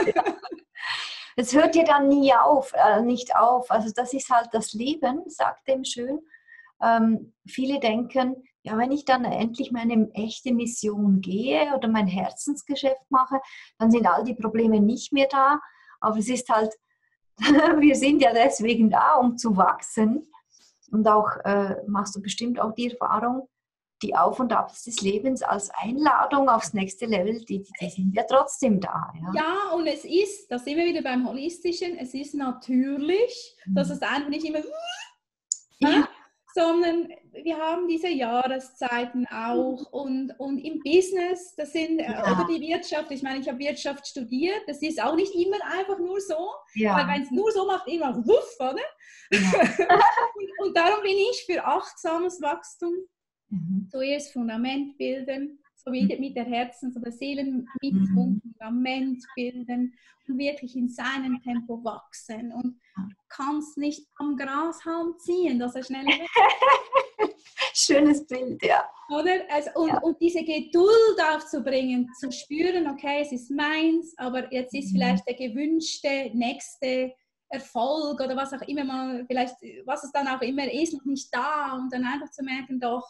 Es hört ja dann nie auf, äh, nicht auf. Also das ist halt das Leben, sagt dem schön. Ähm, viele denken, ja, wenn ich dann endlich meine echte Mission gehe oder mein Herzensgeschäft mache, dann sind all die Probleme nicht mehr da. Aber es ist halt, wir sind ja deswegen da, um zu wachsen. Und auch äh, machst du bestimmt auch die Erfahrung, die Auf- und Abs des Lebens als Einladung aufs nächste Level, die, die sind ja trotzdem da. Ja, ja, und es ist, da sind wir wieder beim Holistischen, es ist natürlich, mhm. dass es einfach nicht immer ja. sondern wir haben diese Jahreszeiten auch und, und im Business, das sind, ja. oder die Wirtschaft, ich meine, ich habe Wirtschaft studiert, das ist auch nicht immer einfach nur so, ja. weil wenn es nur so macht, immer wuff, oder? Ja. und, und darum bin ich für achtsames Wachstum, mhm. zuerst Fundament bilden, so wie mit der Herzen- oder Seelenmitte, mhm. Fundament bilden und wirklich in seinem Tempo wachsen und kannst nicht am Grashalm ziehen, dass er schnell weg ist. Schönes Bild, ja. Oder? Also, und, ja. und diese Geduld aufzubringen, zu spüren, okay, es ist meins, aber jetzt ist vielleicht der gewünschte nächste Erfolg oder was auch immer mal, vielleicht, was es dann auch immer ist, noch nicht da und dann einfach zu merken, doch,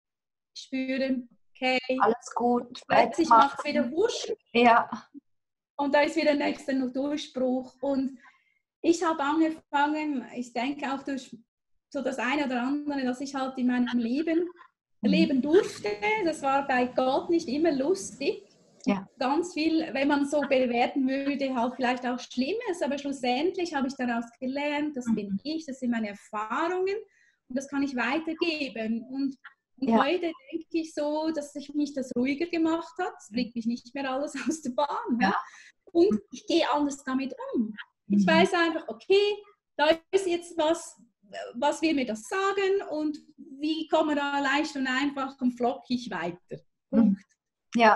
spüren, okay, alles gut, plötzlich macht es wieder wusch. Ja. Und da ist wieder der nächste Durchbruch und ich habe angefangen, ich denke auch durch so das eine oder andere, dass ich halt in meinem Leben leben durfte. Das war bei Gott nicht immer lustig. Ja. Ganz viel, wenn man so bewerten würde, halt vielleicht auch Schlimmes, aber schlussendlich habe ich daraus gelernt, das bin ich, das sind meine Erfahrungen und das kann ich weitergeben. Und, und ja. heute denke ich so, dass sich mich das ruhiger gemacht hat. Es bringt mich nicht mehr alles aus der Bahn. Ja. Und ich gehe anders damit um. Ich weiß einfach, okay, da ist jetzt was, was will mir das sagen und wie kommen wir da leicht und einfach und flockig weiter. Punkt. Ja.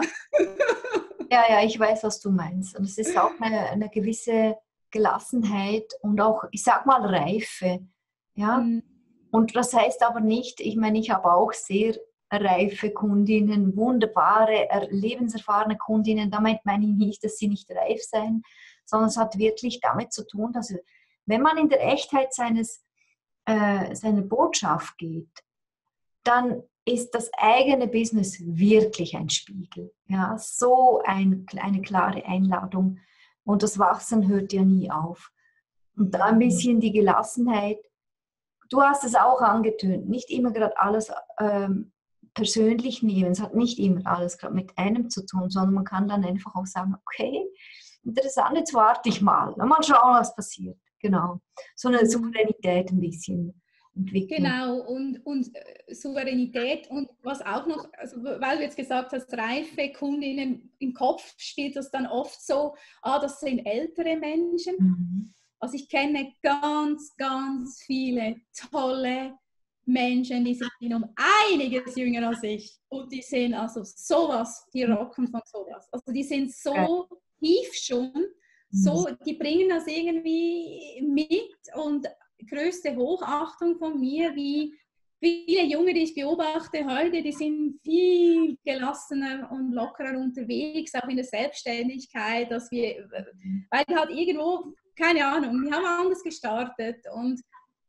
ja, ja, ich weiß, was du meinst. Und es ist auch eine, eine gewisse Gelassenheit und auch, ich sag mal, Reife. Ja. Mhm. Und das heißt aber nicht, ich meine, ich habe auch sehr reife Kundinnen, wunderbare, lebenserfahrene Kundinnen. Damit meine ich nicht, dass sie nicht reif seien, sondern es hat wirklich damit zu tun, dass wenn man in der Echtheit seines, äh, seiner Botschaft geht, dann ist das eigene Business wirklich ein Spiegel. Ja, so ein, eine klare Einladung. Und das Wachsen hört ja nie auf. Und da ein bisschen die Gelassenheit. Du hast es auch angetönt, nicht immer gerade alles ähm, persönlich nehmen. Es hat nicht immer alles gerade mit einem zu tun, sondern man kann dann einfach auch sagen, okay, interessant, jetzt warte ich mal. Mal schauen, was passiert. Genau. So eine Souveränität ein bisschen entwickeln. Genau, und, und äh, Souveränität und was auch noch, also, weil du jetzt gesagt hast, reife Kundinnen, im Kopf steht das dann oft so, ah, das sind ältere Menschen. Mhm. Also ich kenne ganz, ganz viele tolle Menschen, die sind um einiges jünger als ich und die sind also sowas, die rocken von sowas. Also die sind so okay. tief schon, so, die bringen das irgendwie mit und größte Hochachtung von mir, wie viele Junge, die ich beobachte heute, die sind viel gelassener und lockerer unterwegs, auch in der Selbstständigkeit, dass wir, weil halt irgendwo, keine Ahnung, wir haben anders gestartet und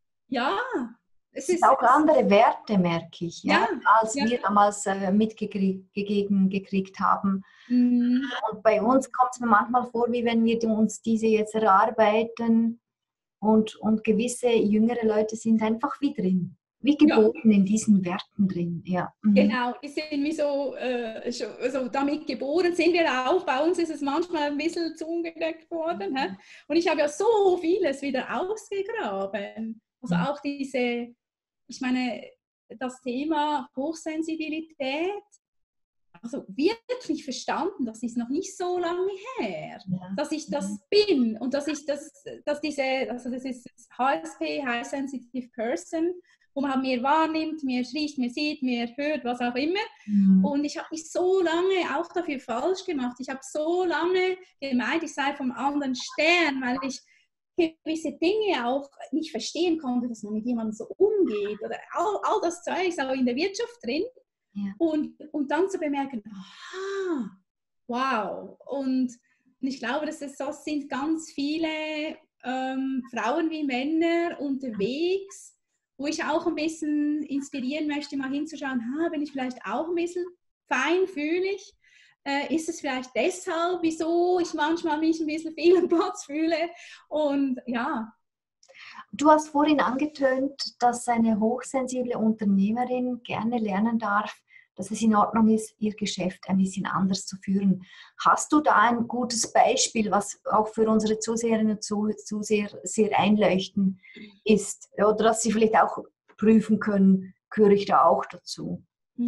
ja, es ist auch andere Werte, merke ich, ja, ja, als ja. wir damals äh, mitgegeben gekriegt haben. Mhm. Und bei uns kommt es mir manchmal vor, wie wenn wir uns diese jetzt erarbeiten und, und gewisse jüngere Leute sind einfach wie drin, wie geboren ja. in diesen Werten drin. Ja. Mhm. Genau, die sind wie so, äh, so damit geboren, sind wir auch. Bei uns ist es manchmal ein bisschen zugedeckt worden. Mhm. Hä? Und ich habe ja so vieles wieder ausgegraben. Also mhm. auch diese, ich meine, das Thema Hochsensibilität, also wirklich verstanden, das ist noch nicht so lange her, ja. dass ich das bin und dass ich das, dass diese, also das ist H S P, High Sensitive Person, wo man mehr wahrnimmt, mehr riecht, mehr sieht, mehr hört, was auch immer. Mhm. Und ich habe mich so lange auch dafür falsch gemacht. Ich habe so lange gemeint, ich sei vom anderen Stern, weil ich gewisse Dinge auch nicht verstehen konnte, dass man mit jemandem so umgeht oder all, all das Zeug ist auch in der Wirtschaft drin. Ja. Und, und dann zu bemerken, aha, wow. Und, und ich glaube, dass es so sind ganz viele ähm, Frauen wie Männer unterwegs, wo ich auch ein bisschen inspirieren möchte, mal hinzuschauen, ha, bin ich vielleicht auch ein bisschen feinfühlig? Äh, ist es vielleicht deshalb, wieso ich manchmal mich ein bisschen fehl am Platz fühle? Und ja. Du hast vorhin angetönt, dass eine hochsensible Unternehmerin gerne lernen darf, dass es in Ordnung ist, ihr Geschäft ein bisschen anders zu führen. Hast du da ein gutes Beispiel, was auch für unsere Zuseherinnen und Zuseher sehr einleuchtend ist? Oder dass sie vielleicht auch prüfen können, gehöre ich da auch dazu?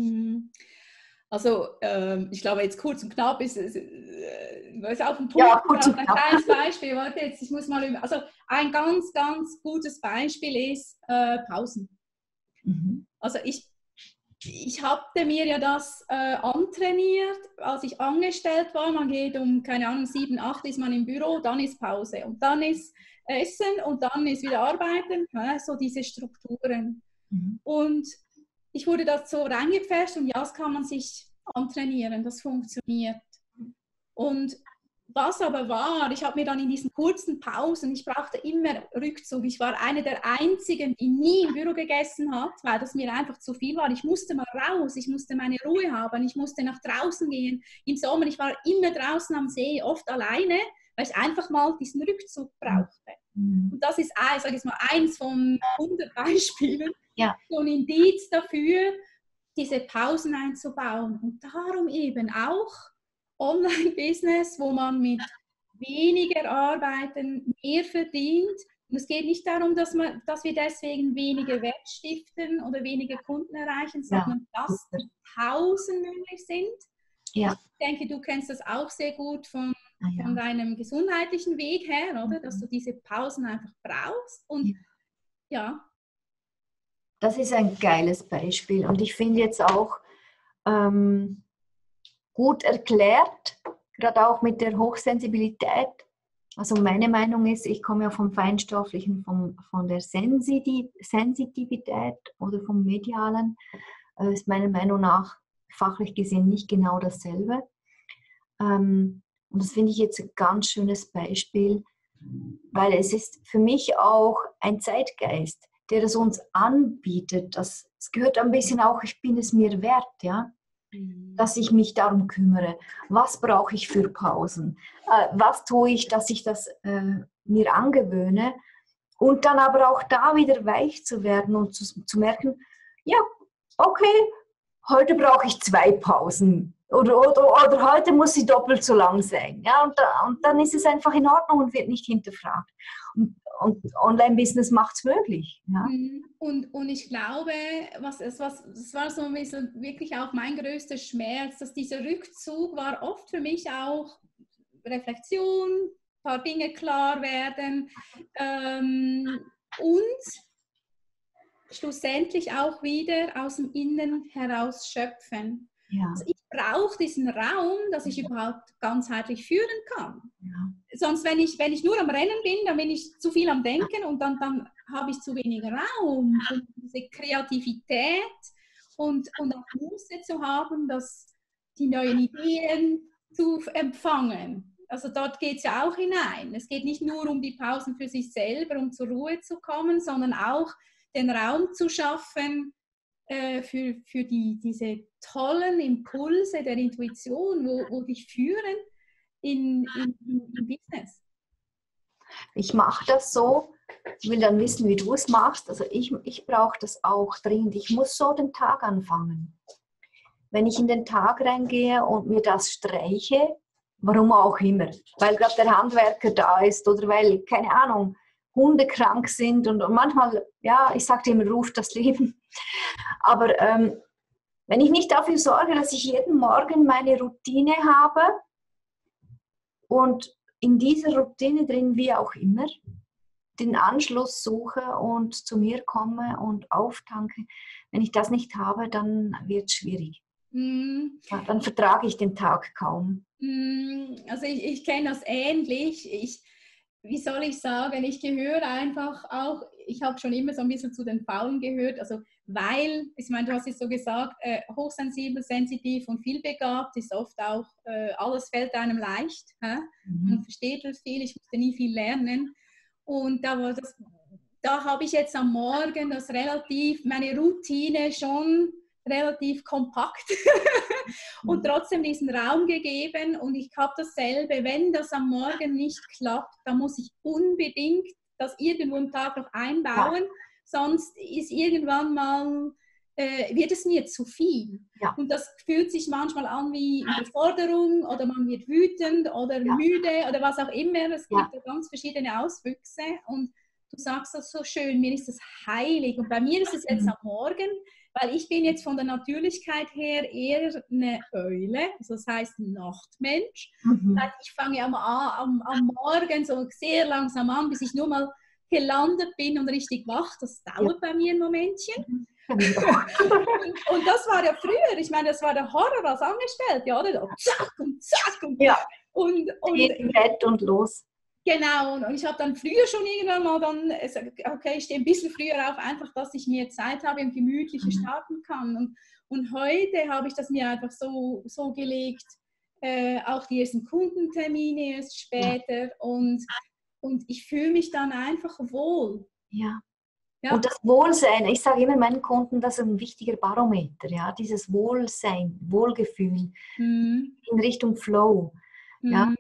Also ähm, ich glaube jetzt kurz und knapp ist es äh, auf den Punkt, ja, kurz und ein knapp. kleines Beispiel. Warte jetzt, ich muss mal über. Also ein ganz, ganz gutes Beispiel ist äh, Pausen. Mhm. Also ich Ich hatte mir ja das äh, antrainiert, als ich angestellt war. Man geht um, keine Ahnung, sieben, acht ist man im Büro, dann ist Pause und dann ist Essen und dann ist wieder Arbeiten. Ja, so diese Strukturen. Mhm. Und ich wurde dazu reingepfercht und ja, das kann man sich antrainieren, das funktioniert. Und was aber war, ich habe mir dann in diesen kurzen Pausen, ich brauchte immer Rückzug. Ich war eine der Einzigen, die nie im Büro gegessen hat, weil das mir einfach zu viel war. Ich musste mal raus, ich musste meine Ruhe haben, ich musste nach draußen gehen. Im Sommer, ich war immer draußen am See, oft alleine, weil ich einfach mal diesen Rückzug brauchte. Mhm. Und das ist, ich sage jetzt mal, eins von hundert Beispielen, ja. so ein Indiz dafür, diese Pausen einzubauen. Und darum eben auch Online-Business, wo man mit weniger Arbeiten mehr verdient. Und es geht nicht darum, dass, man, dass wir deswegen weniger Wert stiften oder weniger Kunden erreichen, sondern ja, dass die Pausen möglich sind. Ja. Ich denke, du kennst das auch sehr gut von, ja. von deinem gesundheitlichen Weg her, oder? Dass du diese Pausen einfach brauchst. Und ja. ja. Das ist ein geiles Beispiel. Und ich finde jetzt auch, ähm, gut erklärt, gerade auch mit der Hochsensibilität. Also meine Meinung ist, ich komme ja vom Feinstofflichen, vom, von der Sensitivität oder vom Medialen. Das ist meiner Meinung nach fachlich gesehen nicht genau dasselbe. Und das finde ich jetzt ein ganz schönes Beispiel, weil es ist für mich auch ein Zeitgeist, der es uns anbietet. Das, es gehört ein bisschen auch, ich bin es mir wert, ja. Dass ich mich darum kümmere. Was brauche ich für Pausen? Äh, was tue ich, dass ich das äh, mir angewöhne? Und dann aber auch da wieder weich zu werden und zu, zu merken, ja, okay, heute brauche ich zwei Pausen. Oder, oder, oder heute muss sie doppelt so lang sein. Ja, und, und dann ist es einfach in Ordnung und wird nicht hinterfragt. Und, und Online-Business macht es möglich. Ja. Und, und ich glaube, was, es, was, das war so ein bisschen wirklich auch mein größter Schmerz, dass dieser Rückzug war oft für mich auch Reflexion, ein paar Dinge klar werden ähm, und schlussendlich auch wieder aus dem Innen heraus schöpfen. Ja. Also ich brauche diesen Raum, dass ich überhaupt ganzheitlich führen kann. Ja. Sonst, wenn ich, wenn ich nur am Rennen bin, dann bin ich zu viel am Denken und dann, dann habe ich zu wenig Raum für diese Kreativität und, und auch Muße zu haben, dass die neuen Ideen zu empfangen. Also dort geht es ja auch hinein. Es geht nicht nur um die Pausen für sich selber, um zur Ruhe zu kommen, sondern auch den Raum zu schaffen, Für, für die, diese tollen Impulse der Intuition, wo, wo dich führen in, in, im Business. Ich mache das so, ich will dann wissen, wie du es machst. Also ich, ich brauche das auch dringend. Ich muss so den Tag anfangen. Wenn ich in den Tag reingehe und mir das streiche, warum auch immer, weil gerade der Handwerker da ist oder weil, keine Ahnung, Hunde krank sind und manchmal, ja, ich sage immer, ruft das Leben. Aber ähm, wenn ich nicht dafür sorge, dass ich jeden Morgen meine Routine habe und in dieser Routine drin, wie auch immer, den Anschluss suche und zu mir komme und auftanke. Wenn ich das nicht habe, dann wird es schwierig. Mm. Ja, dann vertrage ich den Tag kaum. Mm. Also ich, ich kenne das ähnlich. Ich, wie soll ich sagen, ich gehöre einfach auch, ich habe schon immer so ein bisschen zu den Faulen gehört, also weil, ich meine, du hast es so gesagt, äh, hochsensibel, sensitiv und vielbegabt ist oft auch, äh, alles fällt einem leicht. Hä? Mhm. Man versteht viel, ich musste nie viel lernen. Und da, war das, da habe ich jetzt am Morgen das relativ, meine Routine schon relativ kompakt und trotzdem diesen Raum gegeben. Und ich habe dasselbe, wenn das am Morgen nicht klappt, dann muss ich unbedingt das irgendwo im Tag noch einbauen, ja. Sonst ist irgendwann mal, äh, wird es mir zu viel. Ja. Und das fühlt sich manchmal an wie Überforderung oder man wird wütend oder ja. müde oder was auch immer. Es gibt ja ganz verschiedene Auswüchse und du sagst das so schön, mir ist das heilig. Und bei mir ist es jetzt am Morgen, weil ich bin jetzt von der Natürlichkeit her eher eine Eule, also das heißt Nachtmensch. Mhm. Das heißt, ich fange am, am, am Morgen so sehr langsam an, bis ich nur mal gelandet bin und richtig wach. Das dauert ja. bei mir ein Momentchen. und, und das war ja früher, ich meine, das war der Horror als Angestellte, ja, oder? Zack und zack und ja. und, und im Bett und los. Genau, und ich habe dann früher schon irgendwann mal dann, okay, ich stehe ein bisschen früher auf, einfach, dass ich mehr Zeit habe und gemütlicher starten kann. Und, und heute habe ich das mir einfach so, so gelegt, äh, auch die ersten Kundentermine erst später ja. und, und ich fühle mich dann einfach wohl. Ja. Ja. Und das Wohlsein, ich sage immer meinen Kunden, das ist ein wichtiger Barometer, ja, dieses Wohlsein, Wohlgefühl mhm. in Richtung Flow, mhm. ja.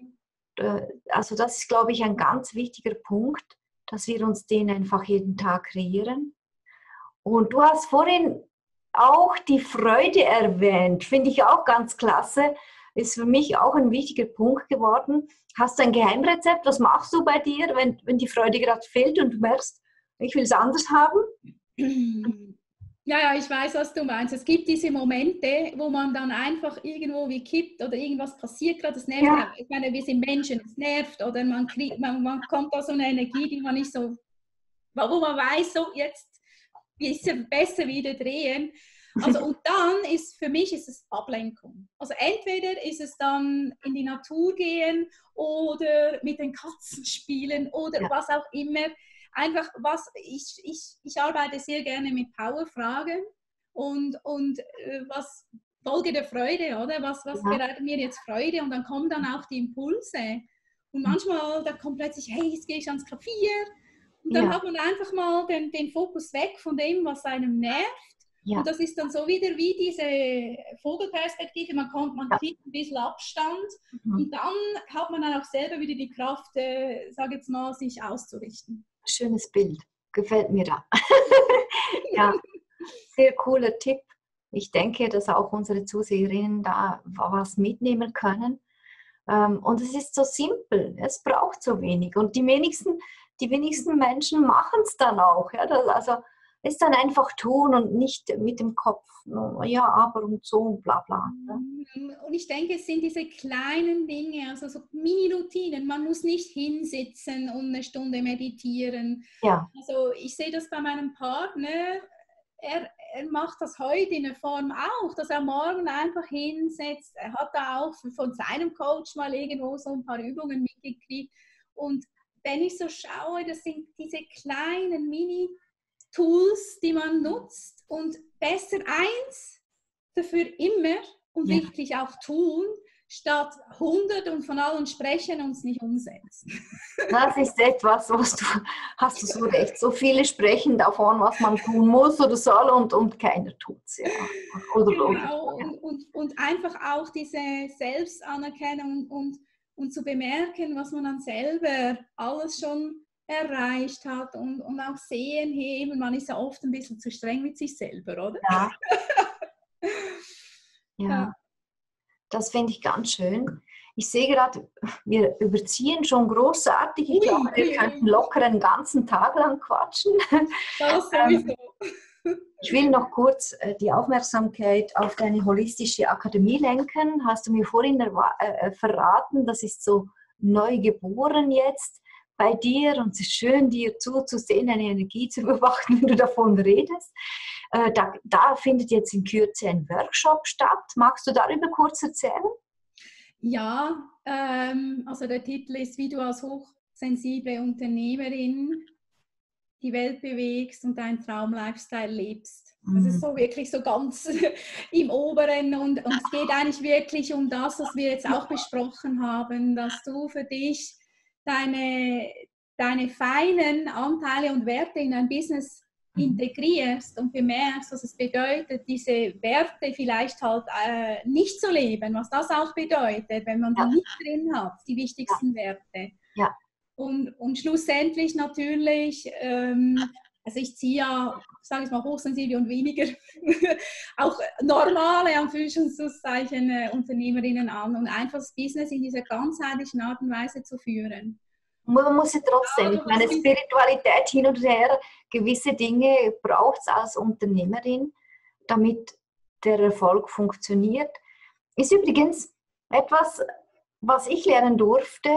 Also das ist, glaube ich, ein ganz wichtiger Punkt, dass wir uns den einfach jeden Tag kreieren. Und du hast vorhin auch die Freude erwähnt, finde ich auch ganz klasse, ist für mich auch ein wichtiger Punkt geworden. Hast du ein Geheimrezept? Was machst du bei dir, wenn, wenn die Freude gerade fehlt und du merkst, ich will es anders haben? Ja, ja, ich weiß, was du meinst. Es gibt diese Momente, wo man dann einfach irgendwo wie kippt oder irgendwas passiert gerade, das nervt. Ja. Ich meine, wir sind Menschen, es nervt oder man, kriegt, man, man kommt da so eine Energie, die man nicht so, wo man weiß, so jetzt ist es besser wieder drehen. Also und dann ist, für mich ist es Ablenkung. Also entweder ist es dann in die Natur gehen oder mit den Katzen spielen oder ja. was auch immer. Einfach, was ich, ich, ich arbeite sehr gerne mit Power-Fragen und, und äh, was Folge der Freude, oder? Was, was ja. bereitet mir jetzt Freude? Und dann kommen dann auch die Impulse. Und manchmal, da kommt plötzlich, hey, jetzt gehe ich ans Klavier. Und dann ja. hat man einfach mal den, den Fokus weg von dem, was einem nervt. Ja. Und das ist dann so wieder wie diese Vogelperspektive, man kommt, man kriegt ein bisschen Abstand mhm. und dann hat man dann auch selber wieder die Kraft, äh, sage jetzt mal, sich auszurichten. Schönes Bild, gefällt mir da. Ja, sehr cooler Tipp. Ich denke, dass auch unsere Zuseherinnen da was mitnehmen können. Und es ist so simpel, es braucht so wenig. Und die wenigsten, die wenigsten Menschen machen es dann auch. Ja, das, also es dann einfach tun und nicht mit dem Kopf, ja, aber und so und bla bla. Ja. Und ich denke, es sind diese kleinen Dinge, also so Mini-Routinen. Man muss nicht hinsitzen und eine Stunde meditieren. Ja. Also ich sehe das bei meinem Partner, er, er macht das heute in der Form auch, dass er morgen einfach hinsetzt. Er hat da auch von seinem Coach mal irgendwo so ein paar Übungen mitgekriegt. Und wenn ich so schaue, das sind diese kleinen Mini- Tools, die man nutzt und besser eins, dafür immer und ja. wirklich auch tun, statt hundert und von allen sprechen und es nicht umsetzen. Das ist etwas, was du, hast du so recht, so viele sprechen davon, was man tun muss oder soll und, und keiner tut es. Ja. Oder, genau, oder, ja. und, und, und einfach auch diese Selbstanerkennung und, und zu bemerken, was man dann selber alles schon erreicht hat und, und auch sehen, hey, man ist ja oft ein bisschen zu streng mit sich selber, oder? Ja, ja. ja. Das finde ich ganz schön. Ich sehe gerade, wir überziehen schon großartig. Ich ui, glaube, wir ui, könnten locker einen ganzen Tag lang quatschen. Das sowieso. Ich will noch kurz die Aufmerksamkeit auf deine holistische Akademie lenken. Hast du mir vorhin äh, verraten, das ist so neu geboren jetzt. bei dir und es ist schön, dir zuzusehen, deine Energie zu beobachten, wenn du davon redest. Äh, da, da findet jetzt in Kürze ein Workshop statt. Magst du darüber kurz erzählen? Ja, ähm, also der Titel ist, wie du als hochsensible Unternehmerin die Welt bewegst und deinen Traum-Lifestyle lebst. Das ist so wirklich so ganz im Oberen und, und es geht eigentlich wirklich um das, was wir jetzt auch besprochen haben, dass du für dich deine, deine feinen Anteile und Werte in dein Business integrierst und bemerkst, was es bedeutet, diese Werte vielleicht halt äh, nicht zu leben, was das auch bedeutet, wenn man die Ja. nicht drin hat, die wichtigsten ja. Werte. Ja. Und, und schlussendlich natürlich, ähm, also ich ziehe ja, sage ich mal, hochsensible und weniger auch normale, Anführungszeichen, äh, Unternehmerinnen an und einfach das Business in dieser ganzheitlichen Art und Weise zu führen. Man muss ja trotzdem, ich meine, Spiritualität hin und her, gewisse Dinge braucht es als Unternehmerin, damit der Erfolg funktioniert. Ist übrigens etwas, was ich lernen durfte,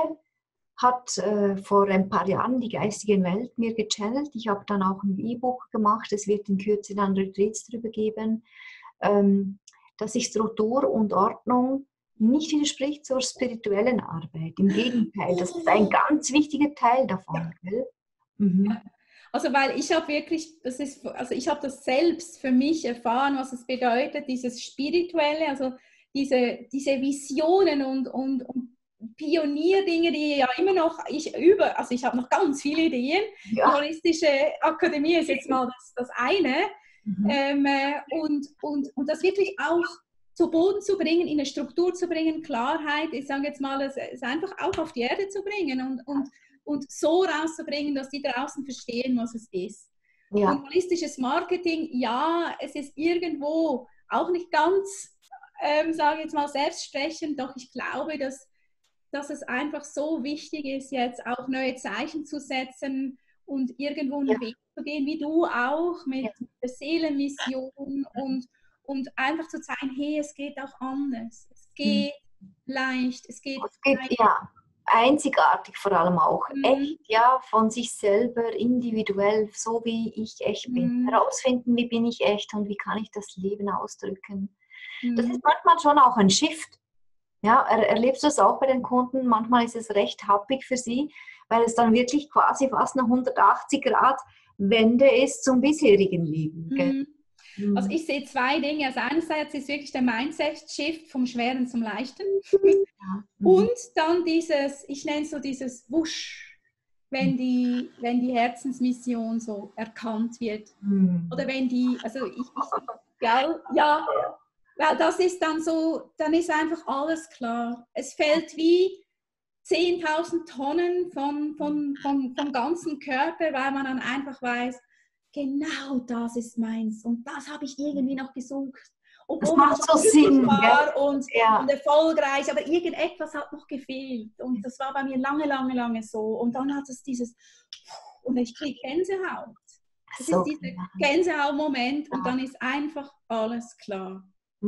hat äh, vor ein paar Jahren die geistige Welt mir gechannelt. Ich habe dann auch ein E-Book gemacht, es wird in Kürze dann Retreats darüber geben, ähm, dass sich Struktur und Ordnung nicht widerspricht zur spirituellen Arbeit. Im Gegenteil, das ist ein ganz wichtiger Teil davon. Gell? Mhm. Also weil ich habe wirklich, das ist, also ich habe das selbst für mich erfahren, was es bedeutet, dieses Spirituelle, also diese, diese Visionen und, und, und Pionierdinge, die ja immer noch, ich über, also ich habe noch ganz viele Ideen. Ja. Die Holistische Akademie ist jetzt mal das, das eine. Mhm. Ähm, und, und, und das wirklich auch zu Boden zu bringen, in eine Struktur zu bringen, Klarheit, ich sage jetzt mal, es, es einfach auch auf die Erde zu bringen und, und, und so rauszubringen, dass die draußen verstehen, was es ist. Ja. Und holistisches Marketing, ja, es ist irgendwo auch nicht ganz, ähm, sage ich jetzt mal, selbstsprechend, doch ich glaube, dass dass es einfach so wichtig ist, jetzt auch neue Zeichen zu setzen und irgendwo einen ja. Weg zu gehen, wie du auch, mit ja. der Seelenmission und, und einfach zu zeigen, hey, es geht auch anders. Es geht mhm. leicht, es geht... Es geht, leicht. Ja, einzigartig vor allem auch. Mhm. Echt, ja, von sich selber, individuell, so wie ich echt bin. Mhm. Herausfinden, wie bin ich echt und wie kann ich das Leben ausdrücken. Mhm. Das ist manchmal schon auch ein Shift. Ja, er, erlebst du es auch bei den Kunden? Manchmal ist es recht happig für sie, weil es dann wirklich quasi fast eine hundertachtzig Grad Wende ist zum bisherigen Leben. Gell? Mhm. Also ich sehe zwei Dinge. Also einerseits ist wirklich der Mindset-Shift vom Schweren zum Leichten. Ja. Mhm. Und dann dieses, ich nenne es so dieses Wusch, wenn die, wenn die Herzensmission so erkannt wird. Mhm. Oder wenn die, also ich, ich ja, ja, weil das ist dann so, dann ist einfach alles klar. Es fällt wie zehntausend Tonnen vom, vom, vom, vom ganzen Körper, weil man dann einfach weiß, genau das ist meins und das habe ich irgendwie noch gesucht. Das macht so Sinn. War und, ja. und erfolgreich, aber irgendetwas hat noch gefehlt und das war bei mir lange, lange, lange so und dann hat es dieses und ich kriege Gänsehaut. Das so, ist dieser Gänsehaut-Moment ja. und dann ist einfach alles klar.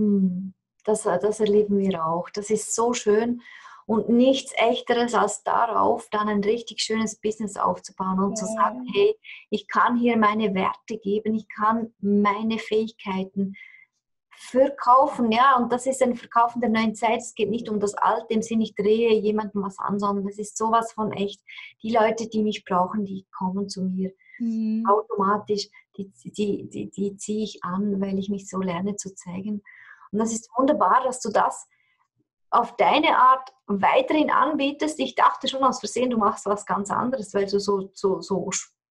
Das, das erleben wir auch. Das ist so schön und nichts Echteres als darauf, dann ein richtig schönes Business aufzubauen und ja. zu sagen, hey, ich kann hier meine Werte geben, ich kann meine Fähigkeiten verkaufen, ja, und das ist ein Verkaufen der neuen Zeit. Es geht nicht um das Alte im Sinne, ich drehe jemandem was an, sondern es ist sowas von echt. Die Leute, die mich brauchen, die kommen zu mir mhm. automatisch, die, die, die, die ziehe ich an, weil ich mich so lerne zu zeigen. Und das ist wunderbar, dass du das auf deine Art weiterhin anbietest. Ich dachte schon aus Versehen, du machst was ganz anderes, weil du so, so, so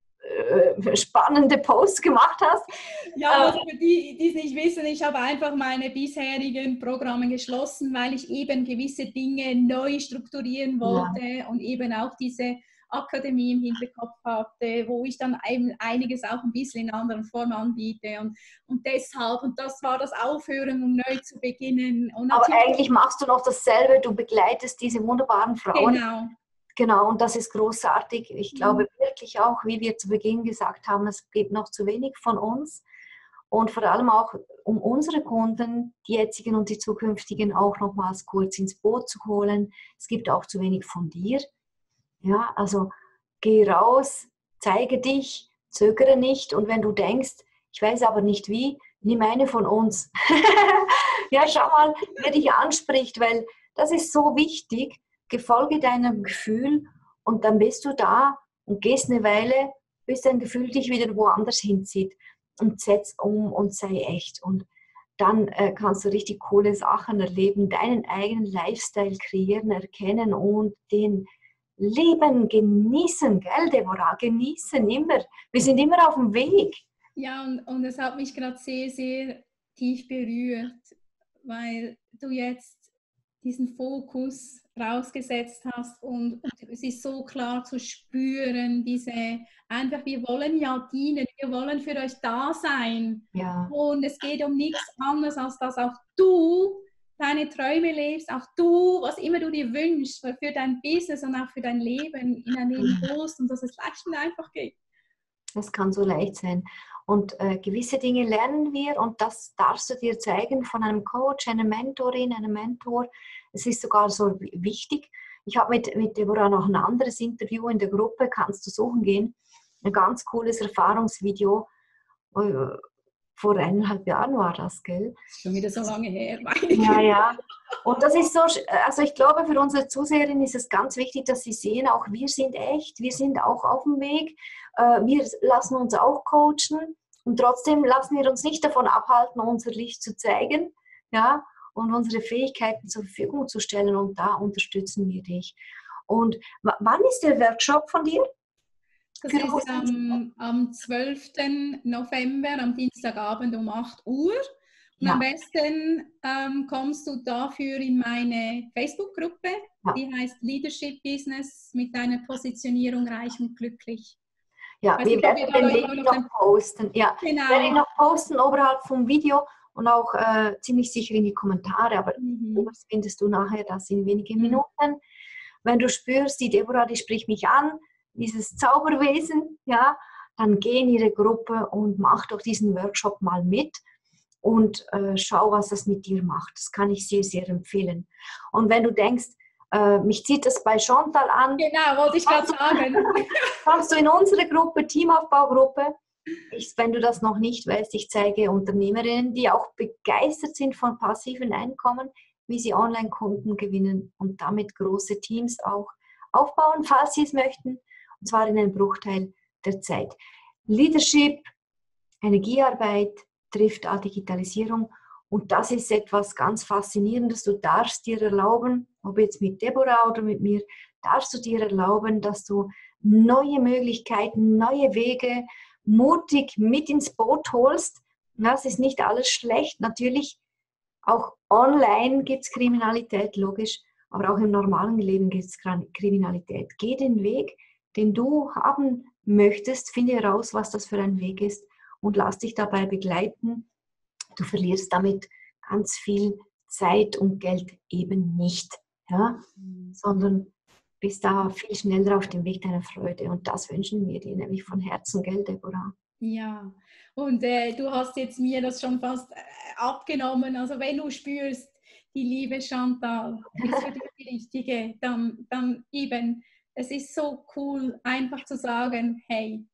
äh, spannende Posts gemacht hast. Ja, also für die, die es nicht wissen, ich habe einfach meine bisherigen Programme geschlossen, weil ich eben gewisse Dinge neu strukturieren wollte ja. und eben auch diese Akademie im Hinterkopf hatte, wo ich dann einiges auch ein bisschen in anderen Form anbiete und, und deshalb, und das war das Aufhören, um neu zu beginnen. Und aber eigentlich machst du noch dasselbe, du begleitest diese wunderbaren Frauen. Genau. Genau, und das ist großartig. Ich glaube mhm. wirklich auch, wie wir zu Beginn gesagt haben, es gibt noch zu wenig von uns und vor allem auch, um unsere Kunden, die jetzigen und die zukünftigen, auch nochmals kurz ins Boot zu holen. Es gibt auch zu wenig von dir. Ja, also geh raus, zeige dich, zögere nicht. Und wenn du denkst, ich weiß aber nicht wie, nimm eine von uns. Ja, schau mal, wer dich anspricht, weil das ist so wichtig. Gefolge deinem Gefühl und dann bist du da und gehst eine Weile, bis dein Gefühl dich wieder woanders hinzieht und setz um und sei echt. Und dann äh, kannst du richtig coole Sachen erleben, deinen eigenen Lifestyle kreieren, erkennen und den Leben genießen, gell, Deborah? Genießen immer. Wir sind immer auf dem Weg. Ja, und, und es hat mich gerade sehr, sehr tief berührt, weil du jetzt diesen Fokus rausgesetzt hast und, und es ist so klar zu spüren, diese einfach, wir wollen ja dienen, wir wollen für euch da sein. Ja. Und es geht um nichts anderes, als dass auch du deine Träume lebst, auch du, was immer du dir wünschst, für dein Business und auch für dein Leben in ein Leben holst und dass es leicht und einfach geht. Das kann so leicht sein. Und äh, gewisse Dinge lernen wir und das darfst du dir zeigen von einem Coach, einer Mentorin, einem Mentor. Es ist sogar so wichtig. Ich habe mit, mit Deborah noch ein anderes Interview in der Gruppe, kannst du suchen gehen. Ein ganz cooles Erfahrungsvideo. Äh, vor eineinhalb Jahren war das, gell? Schon wieder so lange her. Ja, ja. Und das ist so, also ich glaube, für unsere Zuseherinnen ist es ganz wichtig, dass sie sehen, auch wir sind echt, wir sind auch auf dem Weg, wir lassen uns auch coachen und trotzdem lassen wir uns nicht davon abhalten, unser Licht zu zeigen, ja, und unsere Fähigkeiten zur Verfügung zu stellen und da unterstützen wir dich. Und wann ist der Workshop von dir? Das ist am, am zwölften November, am Dienstagabend um acht Uhr. Und ja. Am besten ähm, kommst du dafür in meine Facebook-Gruppe, ja. Die heißt Leadership Business mit deiner Positionierung reich und glücklich. Ja, wir nicht, werden den Link noch posten. Ja, genau. Wir werden ihn noch posten oberhalb vom Video und auch äh, ziemlich sicher in die Kommentare, aber mhm. das findest du nachher das in wenigen mhm. Minuten. Wenn du spürst, die Deborah, die spricht mich an, dieses Zauberwesen, ja, dann geh in ihre Gruppe und mach doch diesen Workshop mal mit und äh, schau, was das mit dir macht. Das kann ich sehr, sehr empfehlen. Und wenn du denkst, äh, mich zieht das bei Chantal an. Genau, wollte ich gerade sagen. Kommst du in unsere Gruppe, Teamaufbaugruppe. Ich, wenn du das noch nicht weißt, ich zeige Unternehmerinnen, die auch begeistert sind von passiven Einkommen, wie sie Online-Kunden gewinnen und damit große Teams auch aufbauen, falls sie es möchten. Und zwar in einem Bruchteil der Zeit. Leadership, Energiearbeit trifft auch Digitalisierung. Und das ist etwas ganz Faszinierendes. Du darfst dir erlauben, ob jetzt mit Deborah oder mit mir, darfst du dir erlauben, dass du neue Möglichkeiten, neue Wege mutig mit ins Boot holst. Das ist nicht alles schlecht. Natürlich, auch online gibt es Kriminalität, logisch. Aber auch im normalen Leben gibt es Kriminalität. Geh den Weg, den du haben möchtest. Finde heraus, was das für ein Weg ist und lass dich dabei begleiten. Du verlierst damit ganz viel Zeit und Geld eben nicht, ja? Mhm. Sondern bist da viel schneller auf dem Weg deiner Freude. Und das wünschen wir dir nämlich von Herzen, gell, Deborah? Ja, und äh, du hast jetzt mir das schon fast äh, abgenommen. Also wenn du spürst, die liebe Chantal ist für dich die Richtige, dann, dann eben, es ist so cool, einfach zu sagen, hey,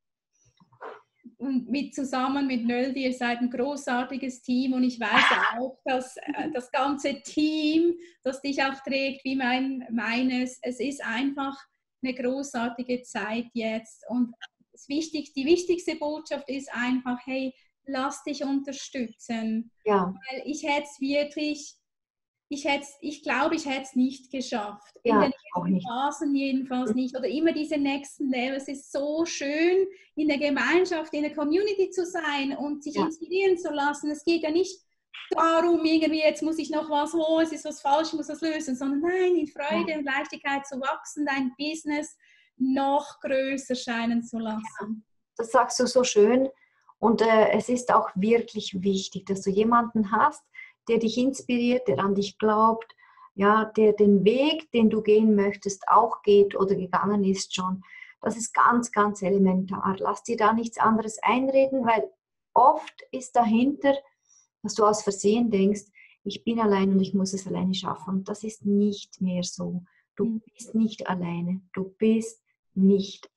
und mit zusammen mit Nöldi, ihr seid ein großartiges Team und ich weiß auch, dass äh, das ganze Team, das dich auch trägt, wie mein, meines, es ist einfach eine großartige Zeit jetzt und das wichtig, die wichtigste Botschaft ist einfach, hey, lass dich unterstützen, ja. Weil ich hätte es wirklich Ich, ich glaube, ich hätte es nicht geschafft. Ja, in den auch nicht. Phasen jedenfalls nicht. Oder immer diese nächsten Levels. Es ist so schön, in der Gemeinschaft, in der Community zu sein und sich ja. inspirieren zu lassen. Es geht ja nicht darum, irgendwie, jetzt muss ich noch was, oh, es ist was falsch, ich muss was lösen, sondern nein, in Freude ja. und Leichtigkeit zu wachsen, dein Business noch größer scheinen zu lassen. Ja, das sagst du so schön. Und äh, es ist auch wirklich wichtig, dass du jemanden hast, der dich inspiriert, der an dich glaubt, ja, der den Weg, den du gehen möchtest, auch geht oder gegangen ist schon. Das ist ganz, ganz elementar. Lass dir da nichts anderes einreden, weil oft ist dahinter, dass du aus Versehen denkst, ich bin allein und ich muss es alleine schaffen. Und das ist nicht mehr so. Du bist nicht alleine. Du bist nicht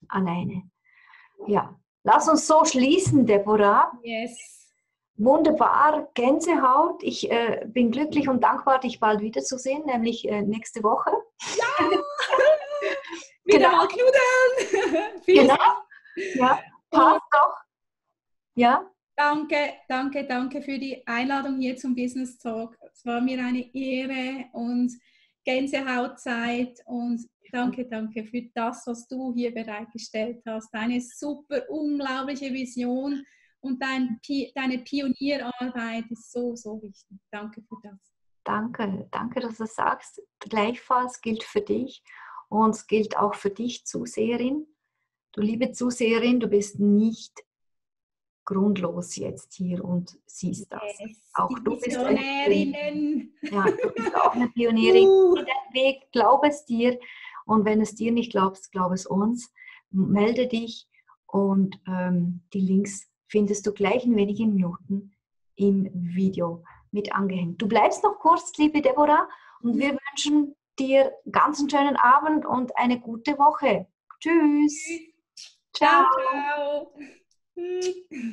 alleine. Ja, lass uns so schließen, Deborah. Yes. Wunderbar, Gänsehaut. Ich äh, bin glücklich und dankbar, dich bald wiederzusehen, nämlich äh, nächste Woche. Ja! Wieder Genau. mal knuddeln! Vielen Genau. Dank. Ja, passt doch. Ja. Danke, danke, danke für die Einladung hier zum Business Talk. Es war mir eine Ehre und Gänsehautzeit und danke, danke für das, was du hier bereitgestellt hast. Deine super, unglaubliche Vision und dein, deine Pionierarbeit ist so, so wichtig. Danke für das. Danke, danke, dass du das sagst. Gleichfalls gilt für dich und es gilt auch für dich, Zuseherin. Du liebe Zuseherin, du bist nicht grundlos jetzt hier und siehst das. Yes, auch die du bist eine Visionärinnen. Ja, du bist auch eine Pionierin. Uh. Geh deinen Weg, glaub es dir. Und wenn es dir nicht glaubst, glaub es uns. Melde dich und ähm, die Links findest du gleich in wenigen Minuten im Video mit angehängt. Du bleibst noch kurz, liebe Deborah, und wir wünschen dir ganz einen schönen Abend und eine gute Woche. Tschüss. Ciao, ciao.